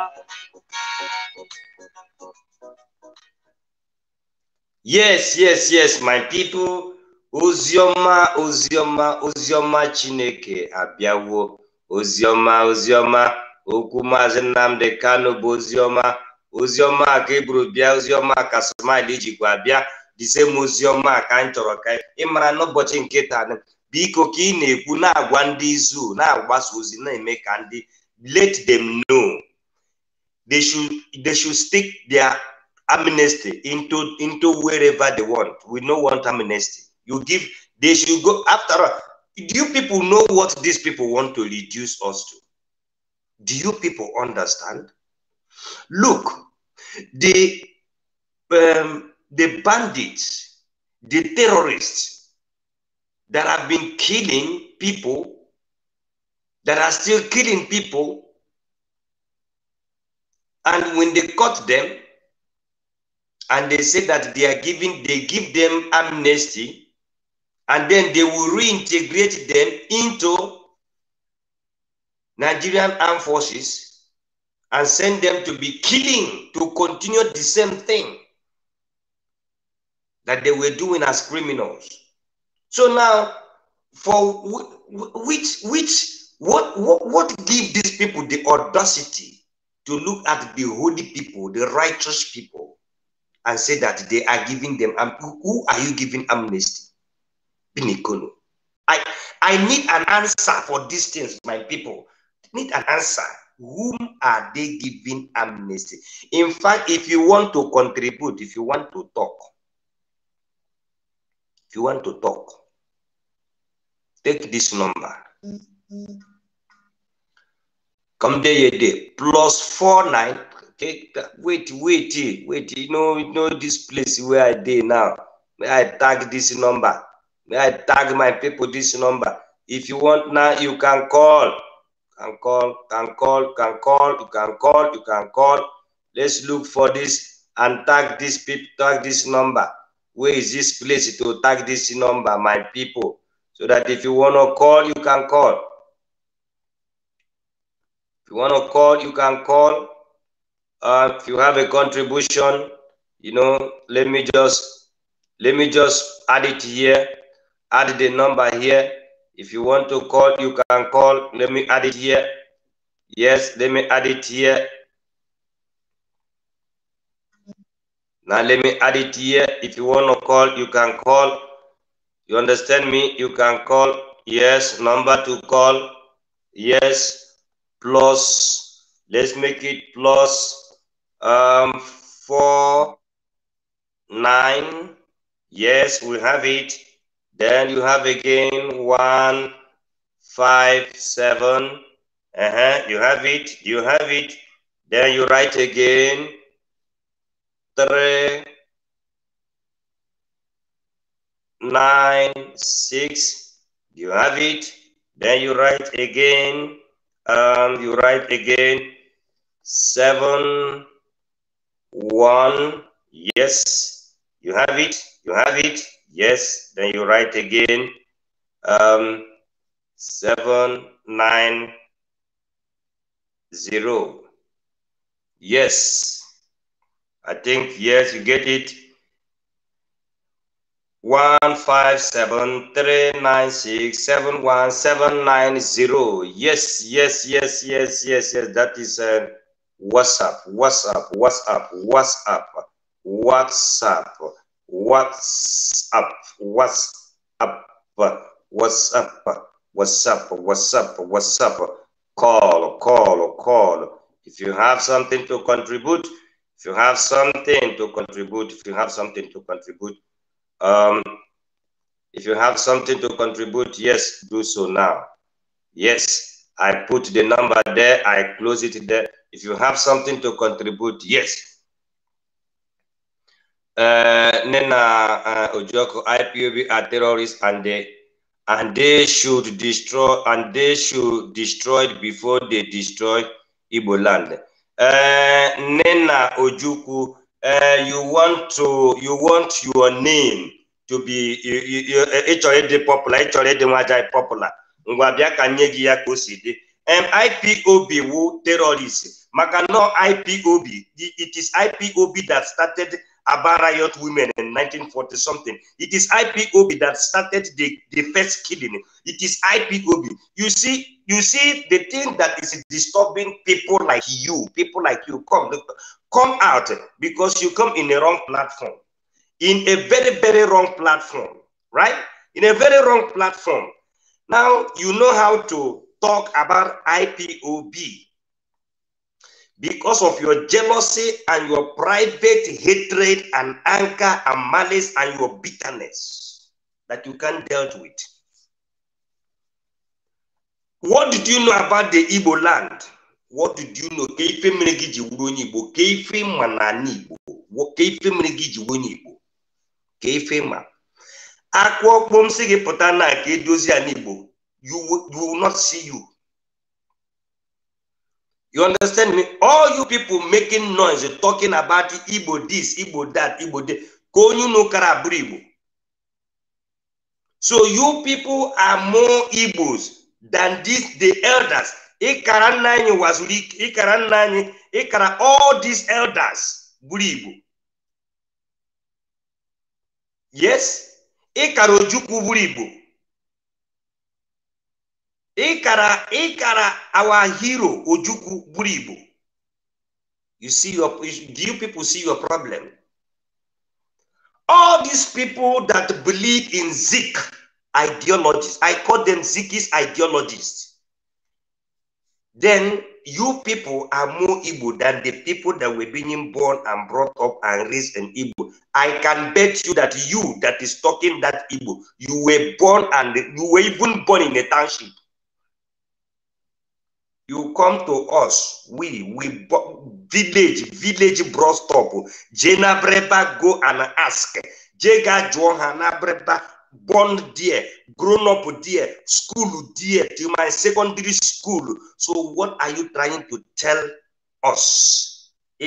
Yes, yes, yes, my people. Oziọma, oziọma, oziọma Chineke abịawo. Oziọma, oziọma. Okwu Maazị Nnamdi Kanu bụ oziọma. Oziọma ka eburu bịa, oziọma ka Smile jikwa bịa. The same oziọma ka anyị chọrọ ka ịmara n'ụbọchị nke taa. Biko ka ị na-ekwu na-agwa ndị izu na-agbasa ozi na-eme ka ndị let them know they should stick their amnesty into wherever they want. We don't want amnesty. They should go after all. Do you people know what these people want to reduce us to? Do you people understand? Look, the bandits, the terrorists that have been killing people that are still killing people, and when they caught them and they say that they give them amnesty, and then they will reintegrate them into Nigerian armed forces and send them to be killing, to continue the same thing that they were doing as criminals. So now, for what give these people the audacity to look at the holy people, the righteous people, and say that they are giving them, who are you giving amnesty? Binikono. I need an answer for these things, my people. I need an answer. Whom are they giving amnesty? In fact, if you want to contribute, if you want to talk, take this number. Come there, +49. Okay, wait. You know this place where I did now. May I tag this number? May I tag my people this number? If you want now, you can call. You can call. Let's look for this and tag this people, tag this number. Where is this place to tag this number, my people? So that if you want to call, you can call. If you want to call, you can call. If you have a contribution, let me just add it here. Add the number here. If you want to call, you can call. Let me add it here. Yes, let me add it here. Now let me add it here. If you want to call, you can call. You understand me? You can call. Yes, number to call. Yes, plus. Let's make it plus 49. Yes, we have it. Then you have again 157. You have it. You have it. Then you write again 396. You have it. Then you write again. 71. Yes, you have it. You have it. Yes. Then you write again. 790. Yes. I think yes, you get it. 157-396-71790. Yes. That is WhatsApp. Call. If you have something to contribute, yes, do so now. Yes, I put the number there, I close it there. If you have something to contribute, yes. Nena Ojoko, IPOB are terrorists, and they should destroy it before they destroy Igbo land. Nena Ojuku, you want your name to be popular. IPOB wu terrorists. Makano IPOB. It is IPOB that started Aba riot women in 1940 something. It is IPOB that started the first killing. It is IPOB. You see the thing that is disturbing people like you come out, because you come in a wrong platform, in a very, very wrong platform, right? In a very wrong platform. Now you know how to talk about IPOB because of your jealousy and your private hatred and anger and malice and your bitterness that you can't deal with. What did you know about the Igbo land? What did you know? You will not see you. You understand me? All you people making noise, talking about Igbo this, Igbo that, Igbo that. So you people are more Igbos than the elders. All these elders Igbo. Yes, Ikara Ojukwu Igbo. Ikara our hero Ojukwu Igbo. Do you people see your problem? All these people that believe in Zik ideologies, I call them Zikist ideologists. Then you people are more Igbo than the people that were being born and brought up and raised in Igbo. I can bet you that you that is talking that Igbo, you were born and you were even born in a township. You come to us, we village bro stop. Jena Breba go and ask. Jega Johana Breba born there, grown up there, school there, to my secondary school. So what are you trying to tell us?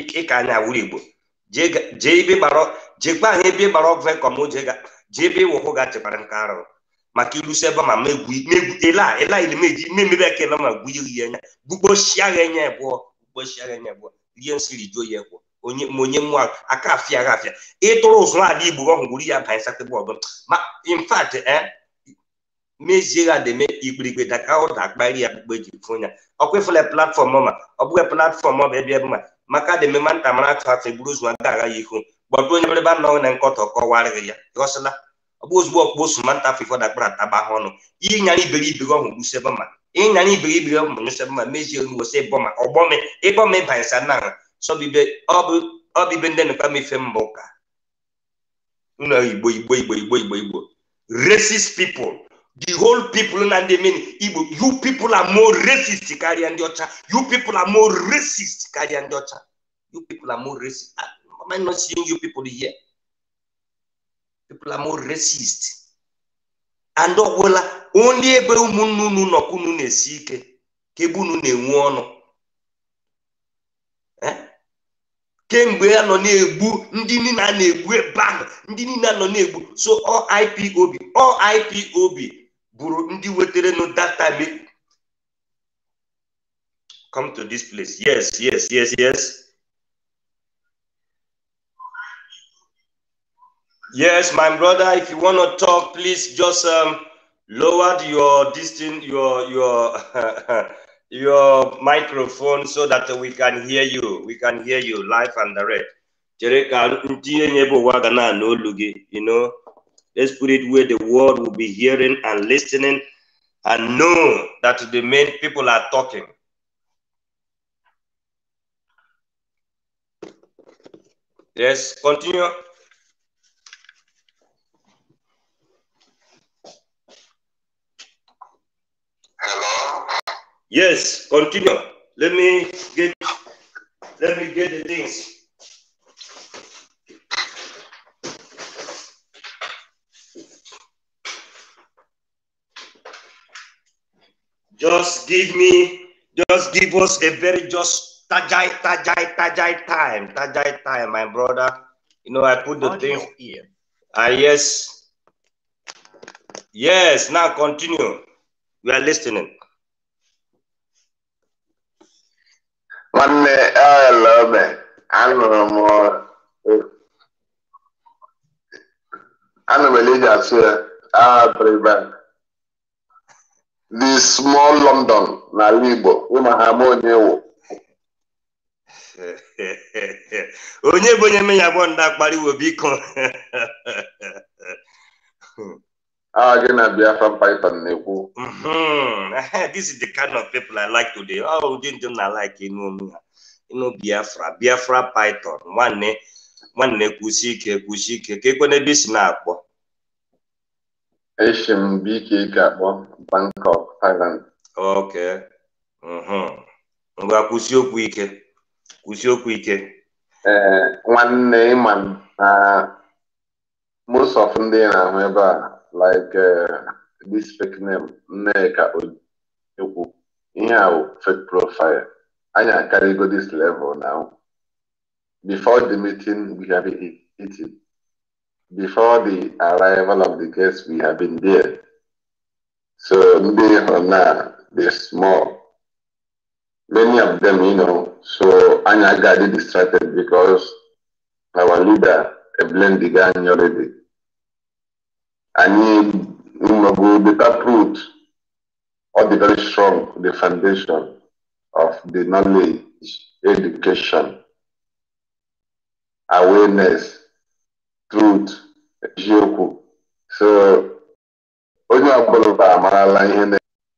JB Baro, Jeba Hebe Barok Vekomo Jega, JB Wohoga Cheparankaro. Makilu seba ma megui ela ilmeji memebe na ma gui yenya bubo shiagenya bo rien siri joye bo onye monye mwa aka afia etoro zo adi igbo ho nguri ya pan sakte bo ma in fact meziga de me igbigbe da ka o da gbari ya gbeji funya okwefule platform ma obwe platform ma be ma maka de me manta mara ka fe buruzu anga ga yihu gbodo onye ba no na nkoto ko wari ya yosla ozugbo manta fifo da kpara taba hono inyani iberi go hu sebe ma inyani iberi go sebe ma meji onu wo se boma ogbome ibome bansa na so bibe obibe ndene kwa mefe mboka una igbo racist people, the whole people and the mean Igbo, you people are more racist carry and yocha, you people are more racist carry and yocha, you people are more racist. Am I not seeing you people here? People are more racist. And only ebe umununu no kunu nesike kebunu ne wono. Kemgbe ya no na-egbu ndị niile na-egbu ebe ndị niile no na-egbu. So all IPOB buru ndị wetere no that time. Come to this place. Yes. Yes, my brother, if you want to talk, please just lower your distance, your microphone so that we can hear you. We can hear you live and direct. You know, let's put it where the world will be hearing and listening and know that the main people are talking. Yes, continue. Hello? Yes, continue. Let me get the things. Just give us a very just tajai time, my brother. You know, I put the things here. Yes, now continue. We are listening. One day, I love it. I know more. I know religious here. Prevent. The small London, na Libo, we ma harmony. Onye bonye me ya bo nda kpari wo biko. Gonna be from Python. This is the kind of people I like today. Oh, didn't I like you know Biafra Python. One kusike kekone bisi na akpo. Asian BK Gabo, Bangkok, Thailand. Okay. Ngwa kusiokwu ike. One name and most of them are like this fake name, Neka Ojuku. Fake profile. I carry go this level now. Before the meeting, we have been eating. Before the arrival of the guests, we have been there. So now they're small. Many of them, you know, so Anya got distracted because our leader blend the gang already. I need the taproot or the very strong, the foundation of the knowledge, education, awareness, truth, joke. So onye ọbụla amarala ihe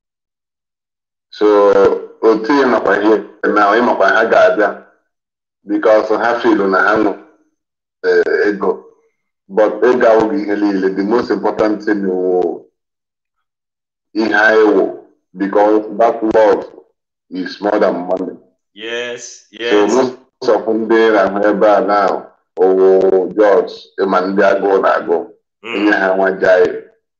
so otu ịmakwa ihe na ịmakwa ha ga-abịa because ha feel na ha nọ ego. But ego awụghị ihe niile. The most important thing is ihe because that love is more than money. Yes, yes. So most of them there now, oh George, man, they are go na go. In how jai,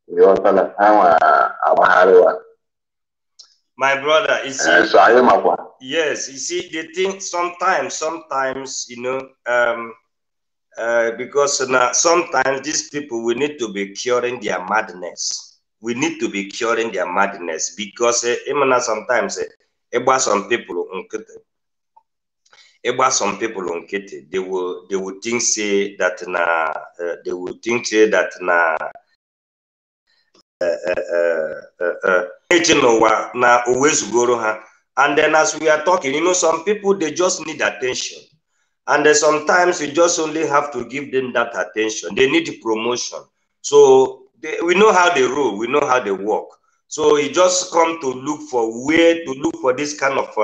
my brother, you see. So I am a yes, you see the thing. Sometimes, you know, because sometimes these people we need to be curing their madness. We need to be curing their madness because sometimes some people they will think say that they will think say that and then as we are talking, you know, some people they just need attention. And then sometimes you just only have to give them that attention. They need promotion. So we know how they roll. We know how they work. So you just come to look for where to look for this kind of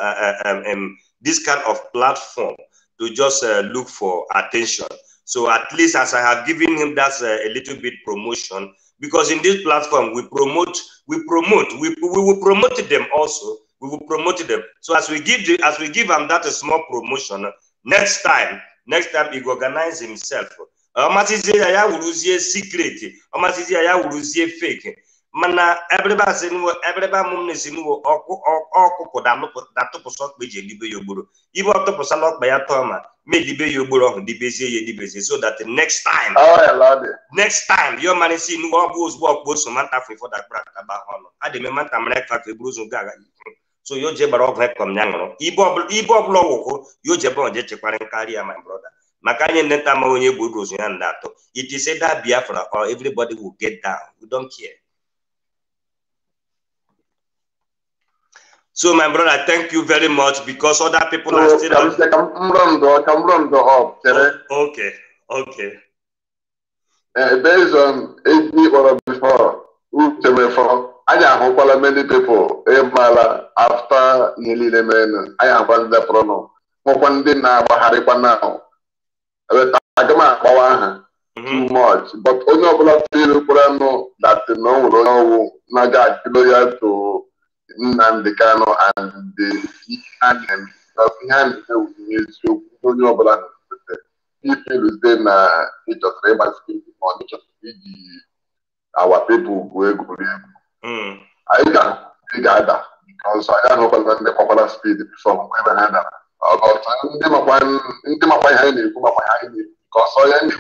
platform to just look for attention. So at least as I have given him that a little bit promotion, because in this platform we will promote them also. We will promote them. So as we give them that a small promotion. Next time he will organize himself. Ya wuruzie secret. Ya wuruzie fake. Mana everybody say no, everybody mum say no. Ọkụkọ da tụpụsọ kpe je libe yogboro. Ibe ọtụpụsa lọkpa ya tọma. Me libe yogboro ọhụ dibezie so that next time. Next time your man see no ọbụ ozugbo ọkpọ so manta for that brand aba hono. Ade me manta mre fa fe bruzo gaga. So you je bara ogwe kom nyangro ibo oblo woko you je bon je chekwara nkari ya my brother makanye nenta ma onye gbo gozo ya ndato it is either Biafra or everybody will get down. We don't care. So my brother, thank you very much because other people are still okay. Based on 80 or before I have many people after nearly the men. I have one the prono. One day now, now. Too much, but only people that no Naga loyal to Nandekano and the hand behind the people is then it just remember speaking on just our people go I got that because I don't know the popular speed before we ever had that. About because I am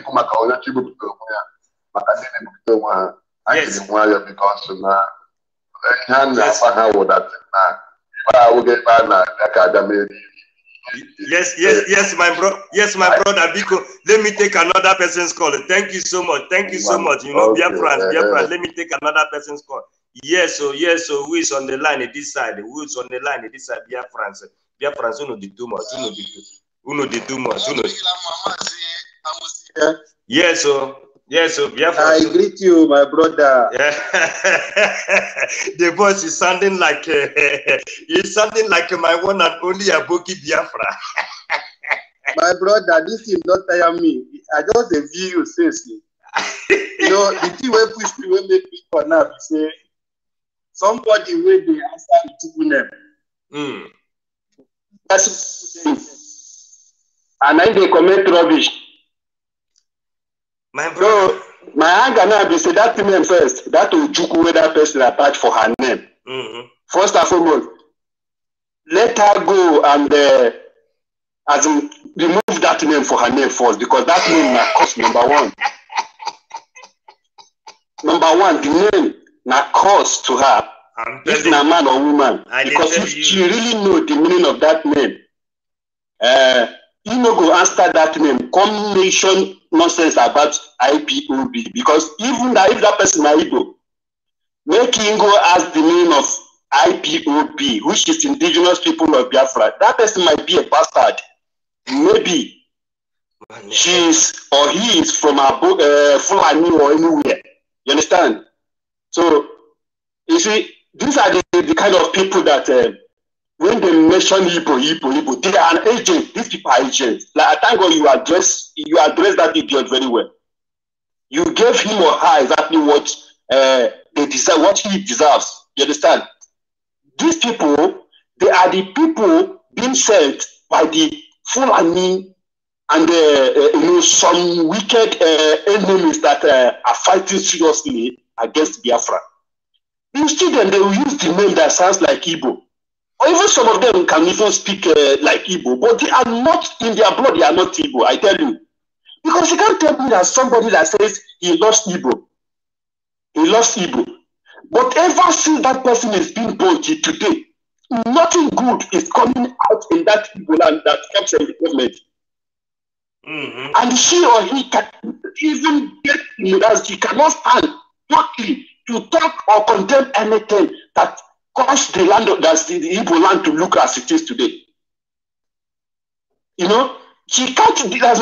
Yes, my brother. Because let me take another person's call. Thank you so much. You know, Biafra. Let me take another person's call. Yes, so who is on the line at this side? Biafra, who know the too much? Who know the too much? Yes, so Biafra. I greet you, my brother. The voice is sounding like my one and only Aboki Biafra. My brother, this is not tire me. I just view you seriously. You know, the thing where push me when make me for now be say somebody where they answer the name. And then they commit rubbish. My brother. So, my anger now be say that name first. That Ojuku where that person attached for her name. First and foremost. let her go and as in, remove that name for her name first, because that name na cost number one. Number one, the name na cost to her. If na man or woman, because if she really know the meaning of that name, you no go answer that name. Combination nonsense about IPOB, because even that if that person na Igbo, make him go ask the name of IPOB, which is Indigenous People of Biafra. That person might be a bastard. Maybe she's or he is from Fulani or anywhere. You understand? So you see, these are the kind of people that when they mention Igbo, they are an agent. These people are agents. Like, I thank God you address that idiot very well. You gave him or her exactly what they deserve, what he deserves. You understand? These people, they are the people being sent by the Fulani and some wicked enemies that are fighting seriously against Biafra. You see them, they will use the name that sounds like Igbo. Or even some of them can even speak like Igbo, but they are not, in their blood, they are not Igbo, I tell you. Because you can't tell me that somebody that says he loves Igbo, but ever since that person is being born till today, nothing good is coming out in that Igbo land that comes from the government. Mm-hmm. And she or he can even get he cannot stand totally to talk or condemn anything that caused the land, that's the Igbo land, to look as it is today. You know, she can't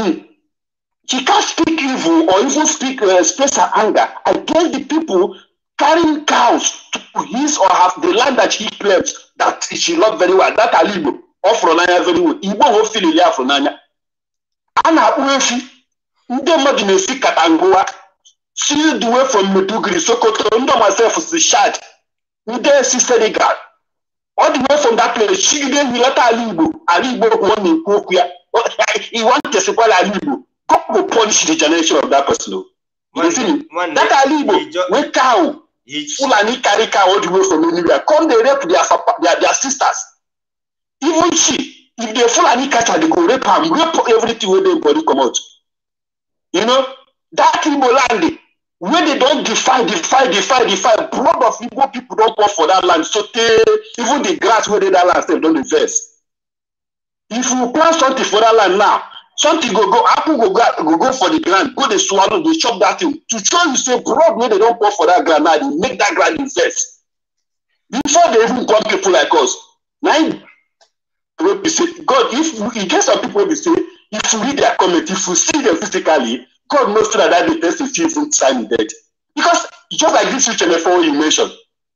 speak evil or even express her anger against the people carrying cows to his or her the land that he claims that she loved very well. That Alibo or Fronaya very well. Igbo will feel it for Nanya. Anna Uefi, Ndema Dinesi Katangua, see the way from Medugri, Sokoto, under myself was the shad. Nde sister God. All the way from that place, she didn't let Alibo one in Kokia. He wanted to support Alibo. God will punish the generation of that person. That Alibo, we cow, Fulani carry cow all the way from anywhere. Come they rape their sisters. Even she. If they Fulani catch her, they go rape her, rape everything where their body come out. You know, that Igbo land, where they don't defy, blood of Igbo people don't come for that land. So even the grass where they that land, they don't invest. If you plant something for that land now, something apple go for the ground, go they swallow, they chop that thing. To show you say blood where they don't pour for that ground now, they make that ground invest. Before they even come people like us. Now, God, if you get some people will say, if you read their comment, if you see them physically, God knows that the person feels inside dead. Because just like this rich before you mentioned,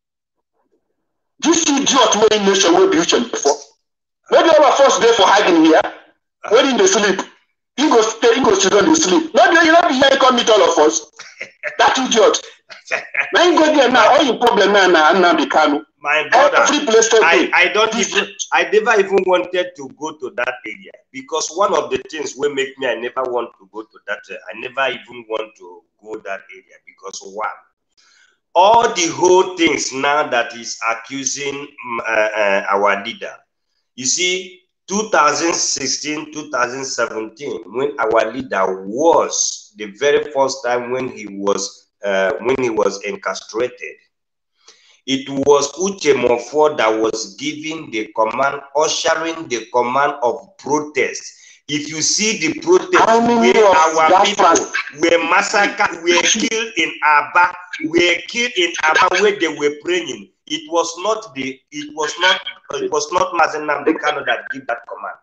this idiot way you mentioned will be rich before. Maybe all of us there for hiding here, when they sleep, he goes sit on the sleep. Maybe you know be here come meet all of us. That idiot. Now you go there now, all your problem now become. My brother, I never even wanted to go to that area, because one of the things will make me, I never want to go to that. I never even want to go that area because one, all the whole things now that is accusing our leader. You see, 2016, 2017, when our leader was the very first time when he was incarcerated. It was Uche Mofo that was giving the command, ushering the command of protest. If you see the protest where our people were massacred, were killed in Aba, where they were praying, it was not Mazen Nnamdi Kanu that gave that command.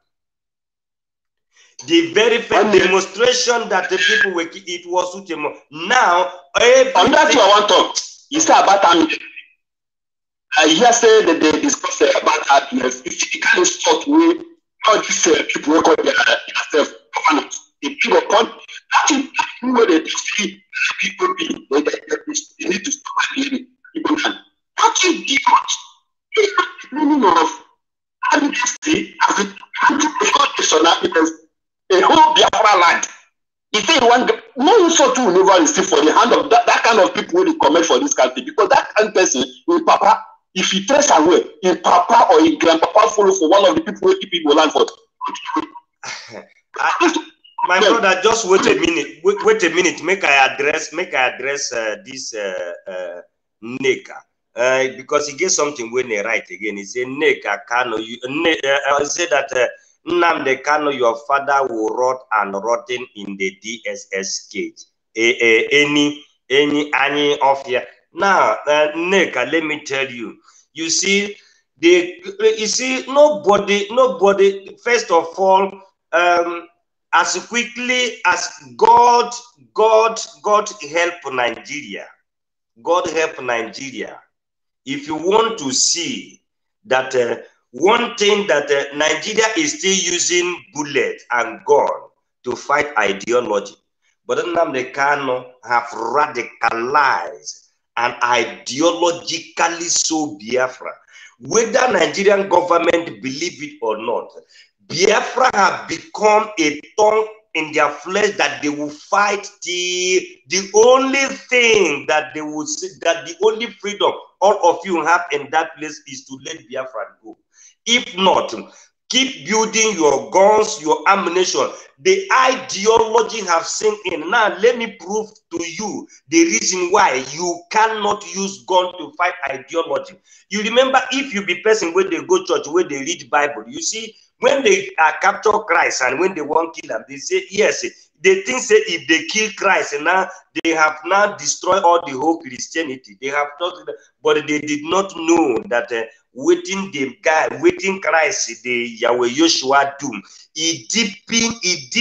The very first demonstration that the people were killed, it was Uche Mofo. Now, on that I want to talk. You say about I hear say that they discuss about happiness. If you can't stop with how these people record themselves, the people come. That's where they see people be. They need to stop believing people. That's different. It's not the meaning of amnesty as it because a whole Biafra land. If they want, no insult to never receive for the hand of that kind of people who they comment for this country, because that kind of person will papa. if he trace away, his papa or his grandpapa follow for one of the people who keep people land for. My brother, just wait a minute. Wait a minute. Make I address this Neka. Because he gets something when they write again. He said, Neka Kano, he said that Nnamdi Kano, your father will rot and rotten in the DSS cage. Any of you. Now, Neka, let me tell you. You see, nobody, first of all, as quickly as God help Nigeria. God help Nigeria. If you want to see that one thing that Nigeria is still using bullet and gun to fight ideology, but Nnamdi Kanu have radicalized and ideologically so Biafra. Whether Nigerian government believe it or not, Biafra have become a thorn in their flesh that they will fight the only thing that they will see, that the only freedom all of you have in that place is to let Biafra go. If not, keep building your guns, your ammunition. The ideology have sunk in. Now, let me prove to you the reason why you cannot use gun to fight ideology. You remember, if you be person where they go church, where they read Bible, you see, when they capture Christ and when they want to kill him, they say, yes, they think say if they kill Christ, and now they have now destroyed all the whole Christianity. They have not, but they did not know that waiting Christ, the Yahweh Joshua doom, he deepen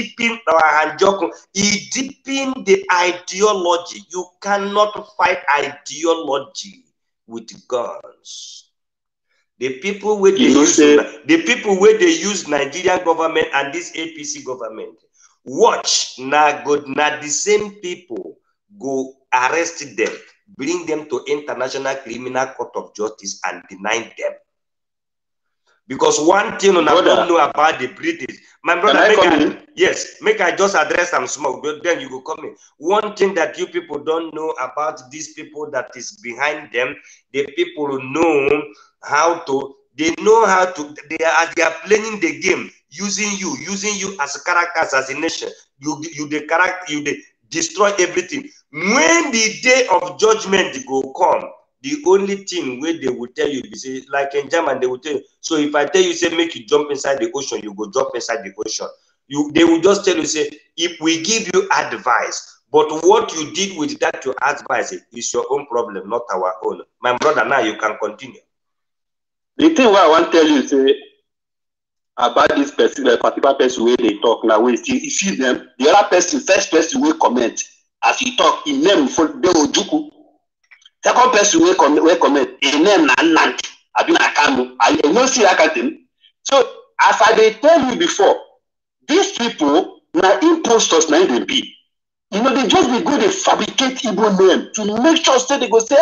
the ideology. You cannot fight ideology with guns. The people where they use Nigerian government and this APC government, watch now the same people go arrest them, bring them to International Criminal Court of Justice and deny them. Because one thing I don't know about the British, my brother, make I just address some small, but then you go come in. One thing that you people don't know about these people that is behind them, the people know how to, they are playing the game, using you as a character assassination. You destroy everything. When the day of judgment go come, the only thing where they will tell you is, like in German, they will tell you, so if I tell you, say, make you jump inside the ocean, you go jump inside the ocean. They will just tell you, say, if we give you advice, but what you did with that your advice is your own problem, not our own. My brother, now you can continue. The thing what I want to tell you, say, about this person, the particular person where they talk now, you see them, the other person, first person will comment, as you talk, in name for the Ojuku. Second person will comment, in name na land, I don't see that thing. So, as I tell you before, these people, now imposters, now they be. You know, they just be good, they fabricate Igbo name to make sure say they go say,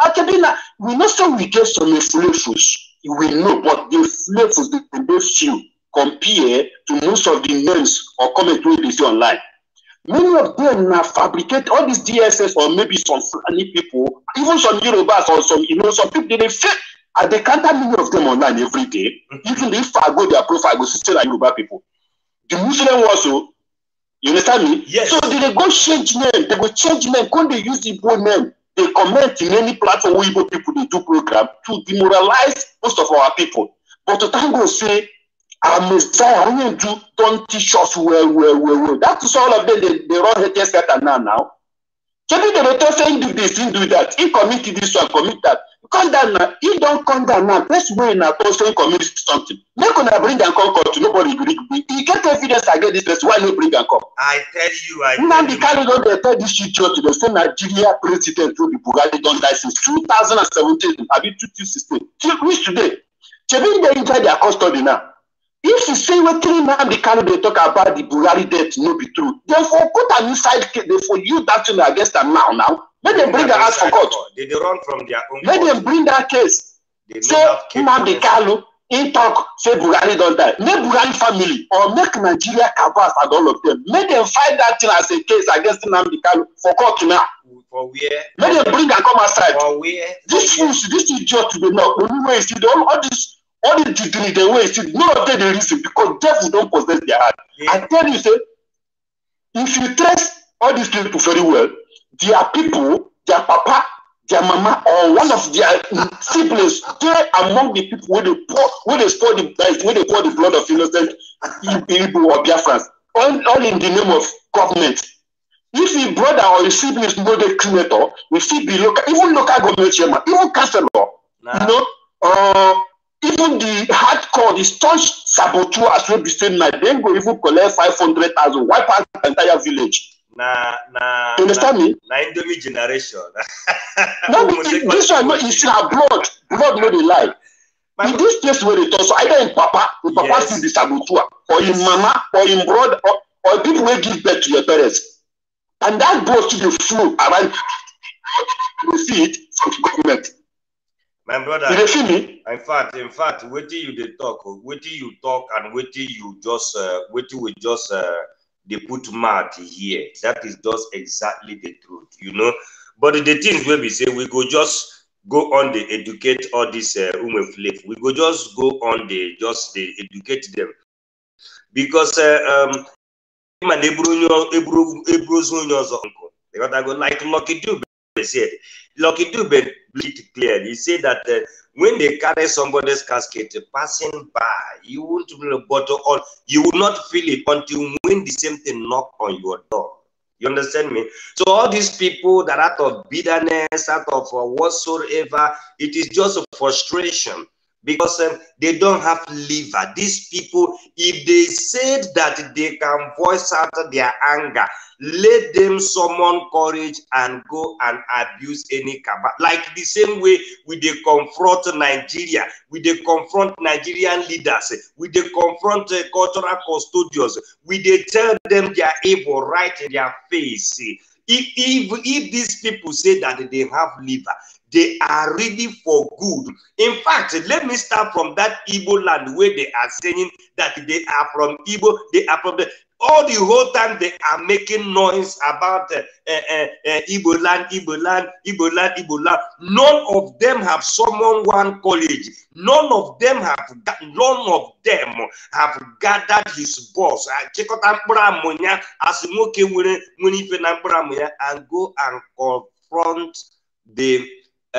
we know so we get some flavors. We know, but the flavors they few compare to most of the names or comment we see online. Many of them now fabricate all these DSS or maybe some Fulani people, even some Yorubas or some, some people they fake. And they can't have many of them online every day. Even if I go their profile, I go see like Yoruba people. The Muslim also, you understand me? Yes. So they go change name. They go change name. When they use the Igbo name, they comment in any platform where Igbo people they do program to demoralize most of our people. But to thank God say, our Messiah don't teach us well. That is all of them. They run hate scatter now. So they don't say do this, do that. He committed this one, commit that. Come down now. He don't come down now. Best way now to commit something. Make gonna bring and come to nobody. He get evidence against this person. Why not bring and come? I tell you, Nnamdi Kanu don't tell this shit to the same Nigeria president to the Bugatti don't die since 2017. I mean 2016. Till which today? Chebin they inside their custody now. If you say what Nnamdi Kanu they talk about the Buhari death no be true, therefore put an inside case. Therefore you that thing against them now. Let them bring that for court. They run from their own. Let them bring that case. Say Nnamdi Kanu in talk say Buhari don't die. Make Buhari family or make Nigeria cabals and all of them. Make them fight that thing as a case against Nnamdi Kanu for court now. For where? Let them bring and come outside. For where? This fools, this idiot to be now. Only way is all the degree the way is none of them the reason because devil don't possess their heart. Yeah. I tell you, say, if you trace all these people very well, their people, their papa, their mama, or one of their siblings, they're among the people where they pour the blood of innocent people or Biafrans, all in the name of government. If your brother or your siblings know the creator, we should be local, even local government chairman, even councillor, you know, even the hardcore, the staunch saboteurs will be saying that they go even collect 500,000, wipe out the entire village. You understand me? Indomie generation. No, this one is our blood no they lie. In this place where they talk, so either in papa see the saboteur, or in mama, or in brother, or people will give birth to your parents. And that blood to the flow around you see it from government. My brother, you see me? In fact, wait till you talk, and wait till you just they put mouth here. That is just exactly the truth, you know. But the things where we say we go just go on the educate all this flip. We go just go on the educate them because because I go like Lucky Dube said. Lucky Dube made it clear. He said that when they carry somebody's casket passing by, you won't you will not feel it until when the same thing knock on your door. You understand me? So all these people that out of bitterness, out of whatsoever, it is just a frustration because they don't have liver. These people, if they said that they can voice out their anger, let them summon courage and go and abuse any cabal. Like the same way we they confront Nigeria, we they confront Nigerian leaders, we they confront cultural custodians, we they tell them they are evil right in their face. If these people say that they have liver, they are ready for good. In fact, let me start from that Igbo land where they are saying that they are from Igbo, they are from the all the whole time they are making noise about Igbo land, Igbo land, Igbo land, Igbo land. None of them have summoned one college. None of them have gathered his boss. And go and confront the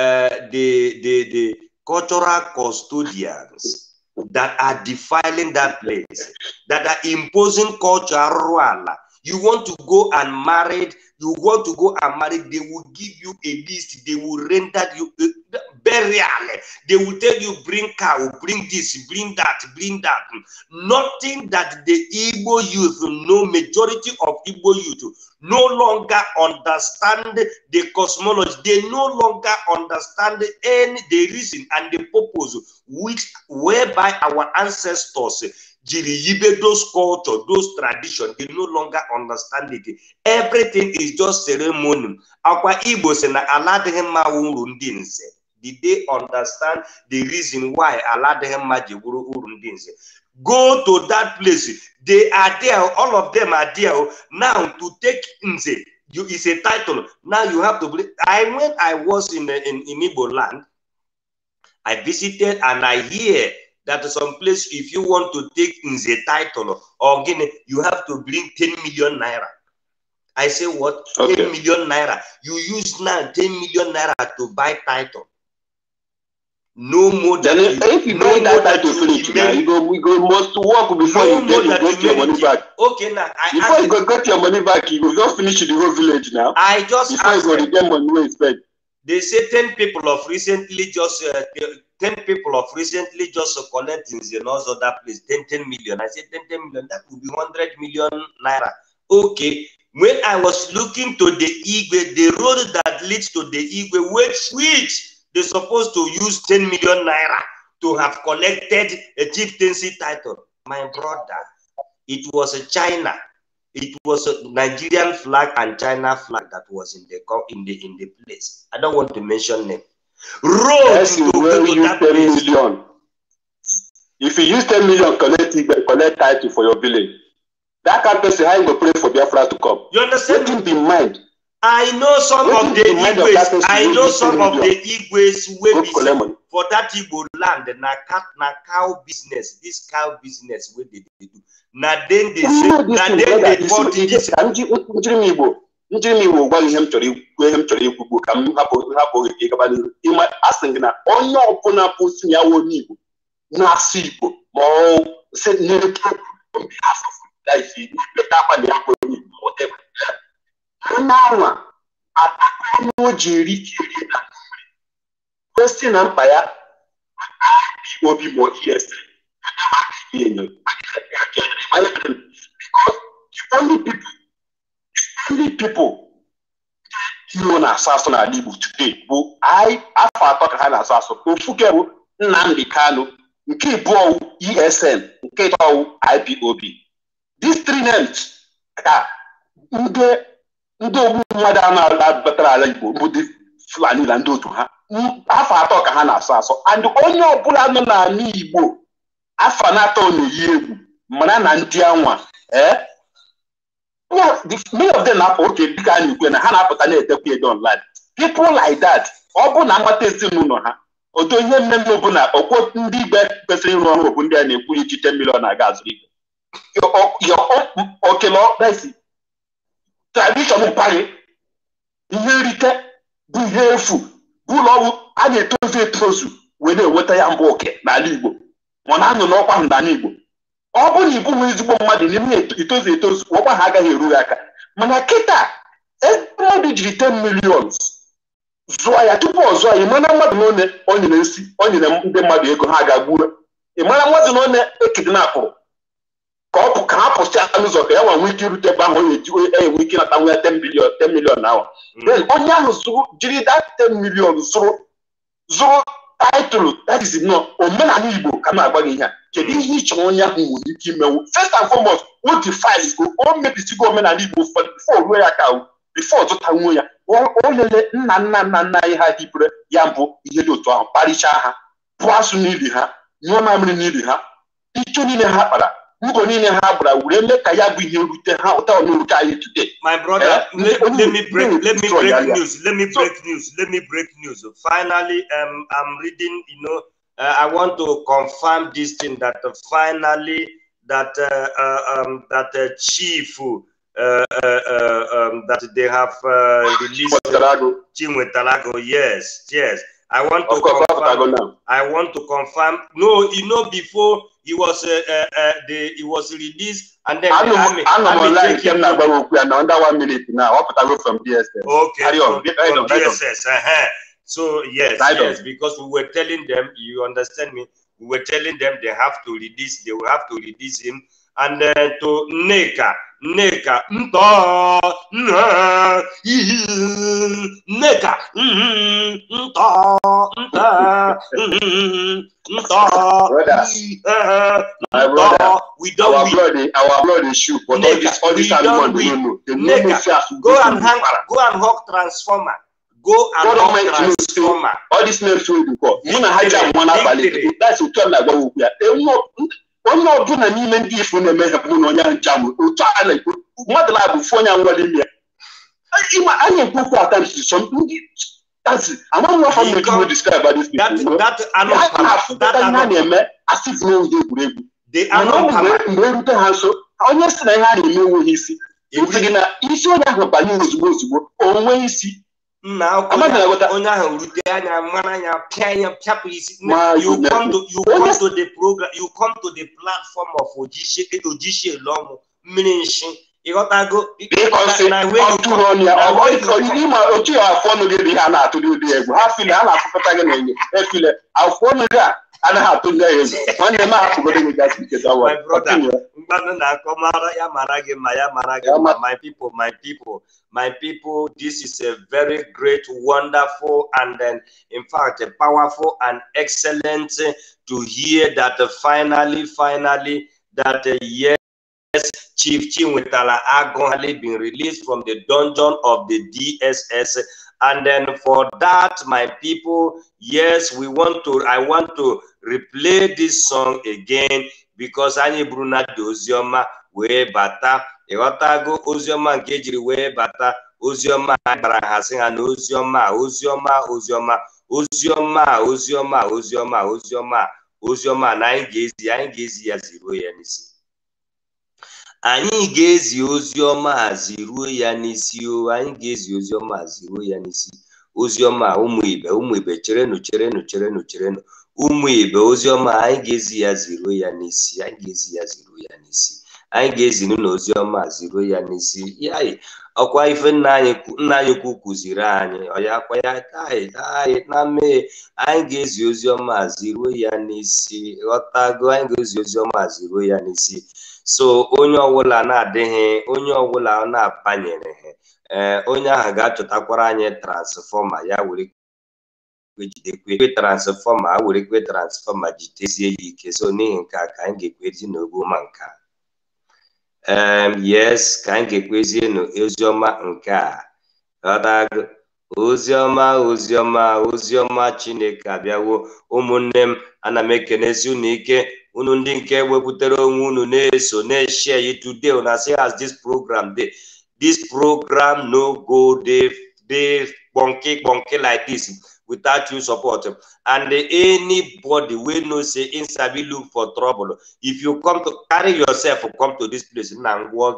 cultural custodians that are defiling that place, that are imposing culture. You want to go and marry, they will give you a list, they will render you burial, they will tell you bring cow, bring this, bring that, bring that. Nothing that the Igbo youth, no majority of Igbo youth no longer understand the cosmology. They no longer understand the reason and the purpose whereby our ancestors those culture, those traditions, they no longer understand it. Everything is just ceremony. Our Igbos and did they understand the reason why go to that place? They are there, all of them are there now to take Nze. It's a title. Now you have to believe. When I was in Igbo land, I visited and I hear that some place, if you want to take Nze title or Guinea, you have to bring 10 million naira. I say what? Okay. 10 million naira. You use now 10 million naira to buy title. No more than if you bring that title finish, we go must work before you get your money back. Okay, now before you go get your money back, you go just finish the whole village now. I just before you go to them money we spend. They say 10 people of recently just collecting in also that place 10 million. I said 10 million, that would be 100 million naira. Okay. When I was looking to the Igwe, the road that leads to the Igwe, which they're supposed to use 10 million naira to have collected a chieftaincy title. My brother, it was a China. It was a Nigerian flag and China flag that was in the place. I don't want to mention name. Road to go to that place. Million. If you use 10 million collect title for your village, that kind of person how you go pray for Biafra to come. You understand? Let him be mind. I know some of the Igwes. I know some of the Igwes wey be say for that Igbo land na cow business. This cow business wey they do. Na then they say na then they bought this. Njiri Igbo gwa ihe m chọrọ ikwu ka m hapụ ịgaba ịma asị na onye ọbụla bụ si ya onye Igbo na-asụ Igbo ma ọ sị na-ekwu on behalf of life ikpeta akwa na ya bụ onye Igbo whatever. Ananwa atakwa o jiri kiri na kwesti na mkpa ya obi mo yes only people you na asasụ na Igbo today bụ afọ atọ ka ha na-asụ asụ ofuke bụ Nnamdi Kanu nke ịbụọ ESN nke ịtọ IPOB. These three names ka ndị ogbu mmadụ a na-abatara ala Igbo bụ ndị Fulani na ndị otu ha afọ atọ ka ha na-asụ asụ and onye ọbụla nọ n'ala Igbo afọ na-atọ na-eyi egwu mana na ndị anwa many of them na-apụ oke dịka a na-ekwe na ha na-apụta na-etekwa edo online. People like that ọ bụ na mgbata ezinụlọ ha otu ihe mmemme bụ na ọkwọ ndị igbe kwesịrị ịrụ ọrụ bụ ndị a na-ekwuri chi 10 million na-aga azụ igbe okele tradition party ihe nrite bụ ihe efu bụ ụlọ ọgwụ a na-etozu wee na-enweta ya mbụ oke n'ala Igbo ma na-anọ n'ọkwa n'ala Igbo. Ọ bụ na Igbo nwere ezigbo mmadụ n'ime etozu ọkwa ha agaghị eru aka mana kịta mmadụ jiri 10 million zụọ ya tupu ọ zụọ ya ịmara mmadụ n'one o nyere nsi o nyere ndị mmadụ ego ha ga-agbuo ịmara mmadụ n'one ekidnapụrụ ka ha pụsịa n'ụzọ ka ya nwa nwee ike irute ebe ahụ enwe ike nata nwe 10 million ahụ. Then onye ahụ jiri that 10 million zụrụ title that is no omenala Igbo ka na-agba gị ihe a kedu ihe ị chọrọ onye ahụ nwere ike imenwu first and foremost o define go o mebisigo omenala Igbo before ruo ya ka before zụta nwe ya o lele nna anyị ha hibere ya mbụ ihe dị otu ahụ kparịcha ha pụọ asụ n'ili ha nyụọ mamịrị n'ili ha icho niile ha kpara ngo niile ha gbara were mee ka ya bụ ihe rute ha ụta ọnụrụka anyị today. My brother, let me break news. Finally, I'm reading, I want to confirm this thing that finally that chief that they have released Chinwetalago. Yes. I want to confirm. No, before he was released, and then under 1 minute now. From DSS. Okay, carry on. From DSS. So yes, because we were telling them, you understand me? We were telling them they will have to release him, and then to Neka, Neka, my brother, we don't our blood is shoot, but all this animal they don't know. Go and hug transformer. Go and hug transformer. All this names will be called. That's what I'm going to onye ọbụla n'ime ndị ifo na-emeghe bụ na onye ncham otu a na-ekwu mmadụ na-abụ fụ onye nwere ime ya anyị ekwukwu atamsi so ndị tazi amaghị nwafa mmekọ describe this people that na-eme asif na oge egwuregwu mgbe erute ha nso onye si na ihe a na-eme enweghị isi gị na isi onye ahụ banye ozugbo onwe isi onye ahụ rute anya mara anya pịapụ isi you come to the program, you come to the platform of Ojishe Elomu mmiri nshi ịghọtago na ọtụrụ ọnụ otu ya afọ ọnụ gị dị ha na-atụ dị ụdị egwu ha file ha na-afụpụta gị na-enye efile afọ ọnụ gị a anaghị atụ ndị egwu nwanne m ahapụgodo gị gasị nke dawa mgbanụ na-akọ mara ya mara gị ma ya mara gị my people, this is a very great, wonderful, and then in fact powerful and excellent to hear that finally that yes, Chief Chinwetala Agon been released from the dungeon of the DSS. And then for that, my people, yes, I want to replay this song again because Anyi Bruna de Ozioma we bata. Egotago Ozioma nke jiri we bata. oziọma gbara ha sị ha na oziọma na anyị ga-ezi ya ziruo ya n'isi. Anyị ga-ezi oziọma ziruo ya n'isi. Anyị ga-ezi oziọma ziruo ya n'isi. Oziọma ụmụ ibe cherenụ. Ụmụ ibe oziọma anyị ga-ezi ya ziruo ya n'isi. Anyị ga-ezi ya ziruo ya n'isi. Anyị ga-ezinu na oziọma ziruo ya n'isi. Ya ọkwa ife nna anyị ukwu kụziri anyị ọyakwa ya anyị na mee anyị ga-ezi oziọma ziruo ya n'isi. Ghọtago, anyị ga-ezi oziọma ziruo ya n'isi. So onye ọbụla na-adịghị, onye ọbụla na-abanyere onye ahụ ga-achọtakwara anyị transfọma ya were jidekwe transfọma, were kwe transfọma jitezie ya ike. So n'ihi nke a ka anyị ga-ekwezi n'ogoma nke a. Yes, ka anyị ga-ekwezie n'oziọma nke a. Ghọtago, oziọma Chineke abịawo. Ụmụnne m, ana m ekenesi unu ike, unu ndị nke wepụtara onwe unu na-eso na-share you today. Una say as this program dey, this program no go dey bonky like this without you support. And anybody wey know say Insabi look for trouble, if you come to carry yourself come to this place, na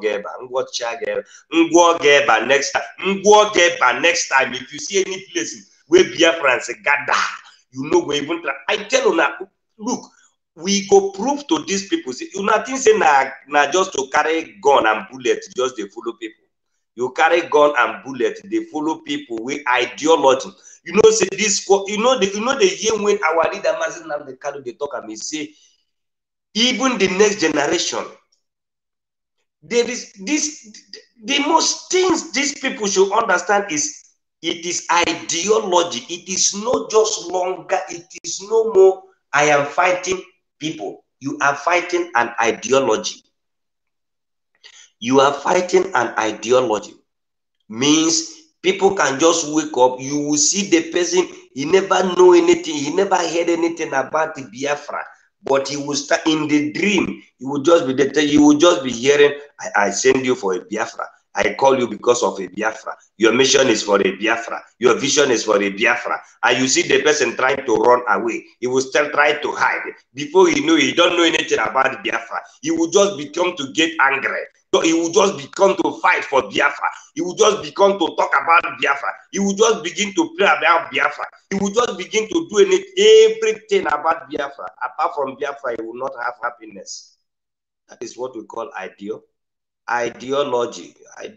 next time if you see any place where Biafrans gather, you know go even try. I tell you now, look, we go prove to these people. See, you not think say na just to carry gun and bullet, just they follow people. You carry gun and bullet, they follow people with ideology. You know, say this. You know the year when our leader Mazi Nnamdi Kanu they talk and they say, even the next generation, there is this. The most things these people should understand is it is ideology. It is not just longer. It is no more. I am fighting people. You are fighting an ideology. You are fighting an ideology. Means people can just wake up. You will see the person. He never know anything. He never heard anything about the Biafra. But he will start in the dream. He will just be there. You will just be hearing, I send you for a Biafra. I call you because of a Biafra. Your mission is for a Biafra. Your vision is for a Biafra. And you see the person trying to run away. He will still try to hide. Before you know, he don't know anything about Biafra. He will just become to get angry. So he will just become to fight for Biafra. He will just become to talk about Biafra. He will just begin to play about Biafra. He will just begin to do everything about Biafra. Apart from Biafra, he will not have happiness. That is what we call ideology.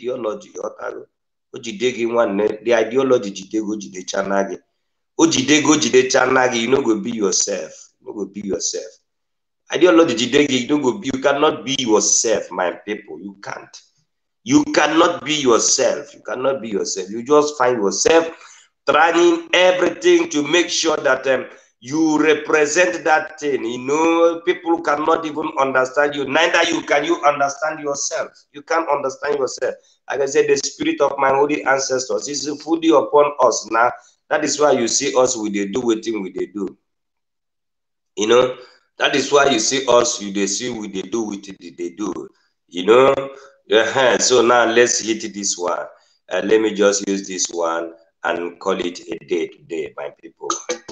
The ideology jide chanagi. You know go be yourself. You know go be yourself. Ideology you cannot be yourself, my people. You can't. You cannot be yourself. You cannot be yourself. You just find yourself trying everything to make sure that you represent that thing. You know, people cannot even understand you. Neither can you understand yourself. You can't understand yourself. Like I said, the spirit of my holy ancestors is fully upon us now. That is why you see us with the do waiting with the do. You know, that is why you see us, they see with the do with they do. You know, so now let's hit this one. Let me just use this one and call it a day today, my people.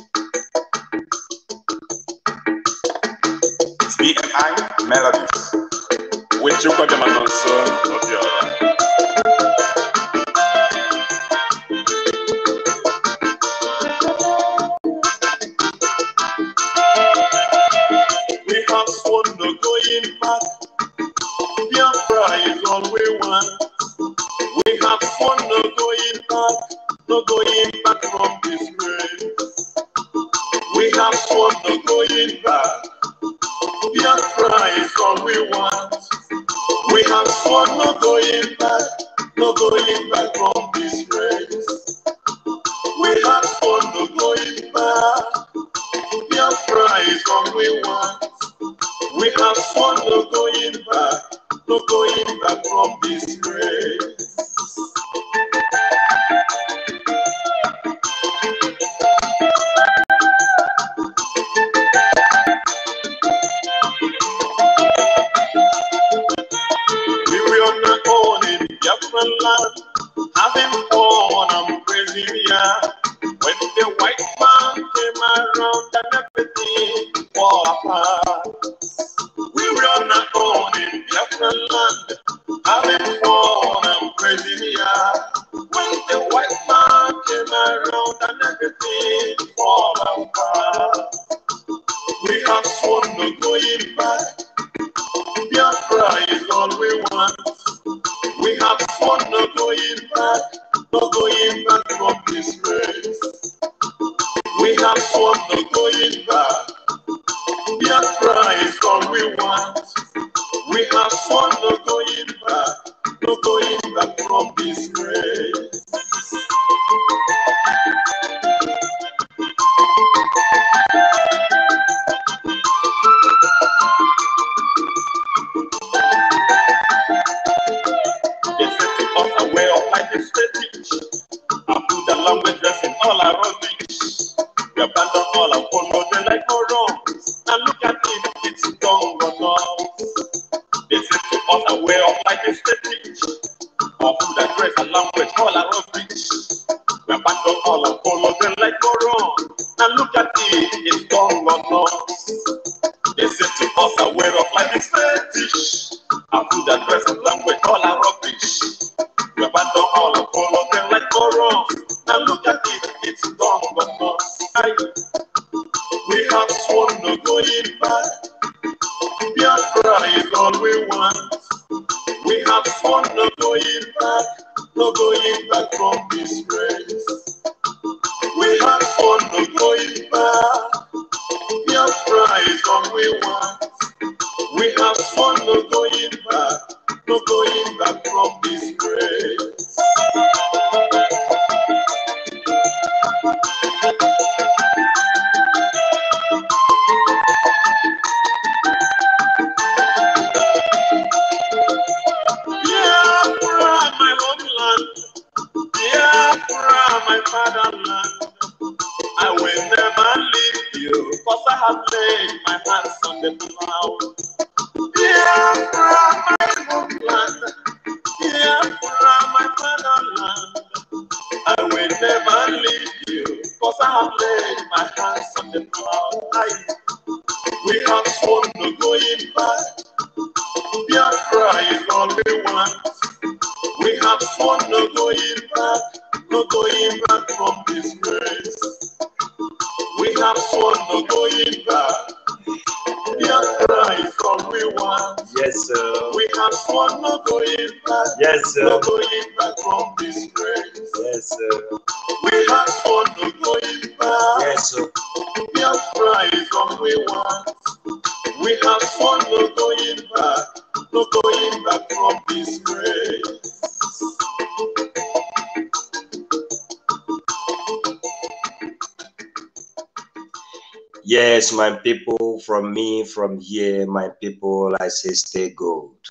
BMI Melodies with Chukwuka Manonso Obiora. We have sworn no going back. Biafra is all we want. We have sworn no going back from this race. We have sworn no going back. Biafra is all we want. We have sworn no going back from this race. We have sworn no going back. Biafra is all we want. We have sworn no going back from this race. crazy, yeah. When the white man came around and everything fall apart. We were on our own in Biafra land, having fun and crazy, yeah. When the white man came around and everything fall apart. We have sworn no going back. Biafra is all we want. We have sworn no going back, no going back from this race. We have sworn no going back. Biafra is all we want. We have sworn no going back, no going back from this race. They said to us a way of life is fetish. I put the language dressing all our rubbish. We abandon all our follow them like no wrong. And look at it, it's done or not. They said to us a way of life is fetish. Our food and dress and language all our rubbish. We abandon all our follow them like no wrong. And look at it, it's done or not. They said to us a way of life is fetish. Our food and dress and language all our rubbish. We abandon all and follow them like no wrong. Now look at it, it's done but not. We have sworn no going back. Biafra is all we want. We have sworn no going back, no going back from this race. We have sworn no going back. Biafra is all we want. We have sworn no going back, no going back from this race. Biafra, my homeland. Biafra, my fatherland. I will never leave you, cause I have laid my hands on the plow. Biafra, my homeland. Biafra, my fatherland. I will never leave you, cause I have laid my hands on the plow. We have sworn no going back. Biafra is all we want. We have sworn no going back, no going back from this race. We have sworn no going back. Biafra is all we want. Yes, sir. We have sworn no going back. Yes, sir. No going back from this race. Yes, sir. We have sworn no going back. Yes, sir. Biafra is all we want. We have sworn no going back. No going back from this race. Yes, my people, from me, from here, my people, I say stay gold.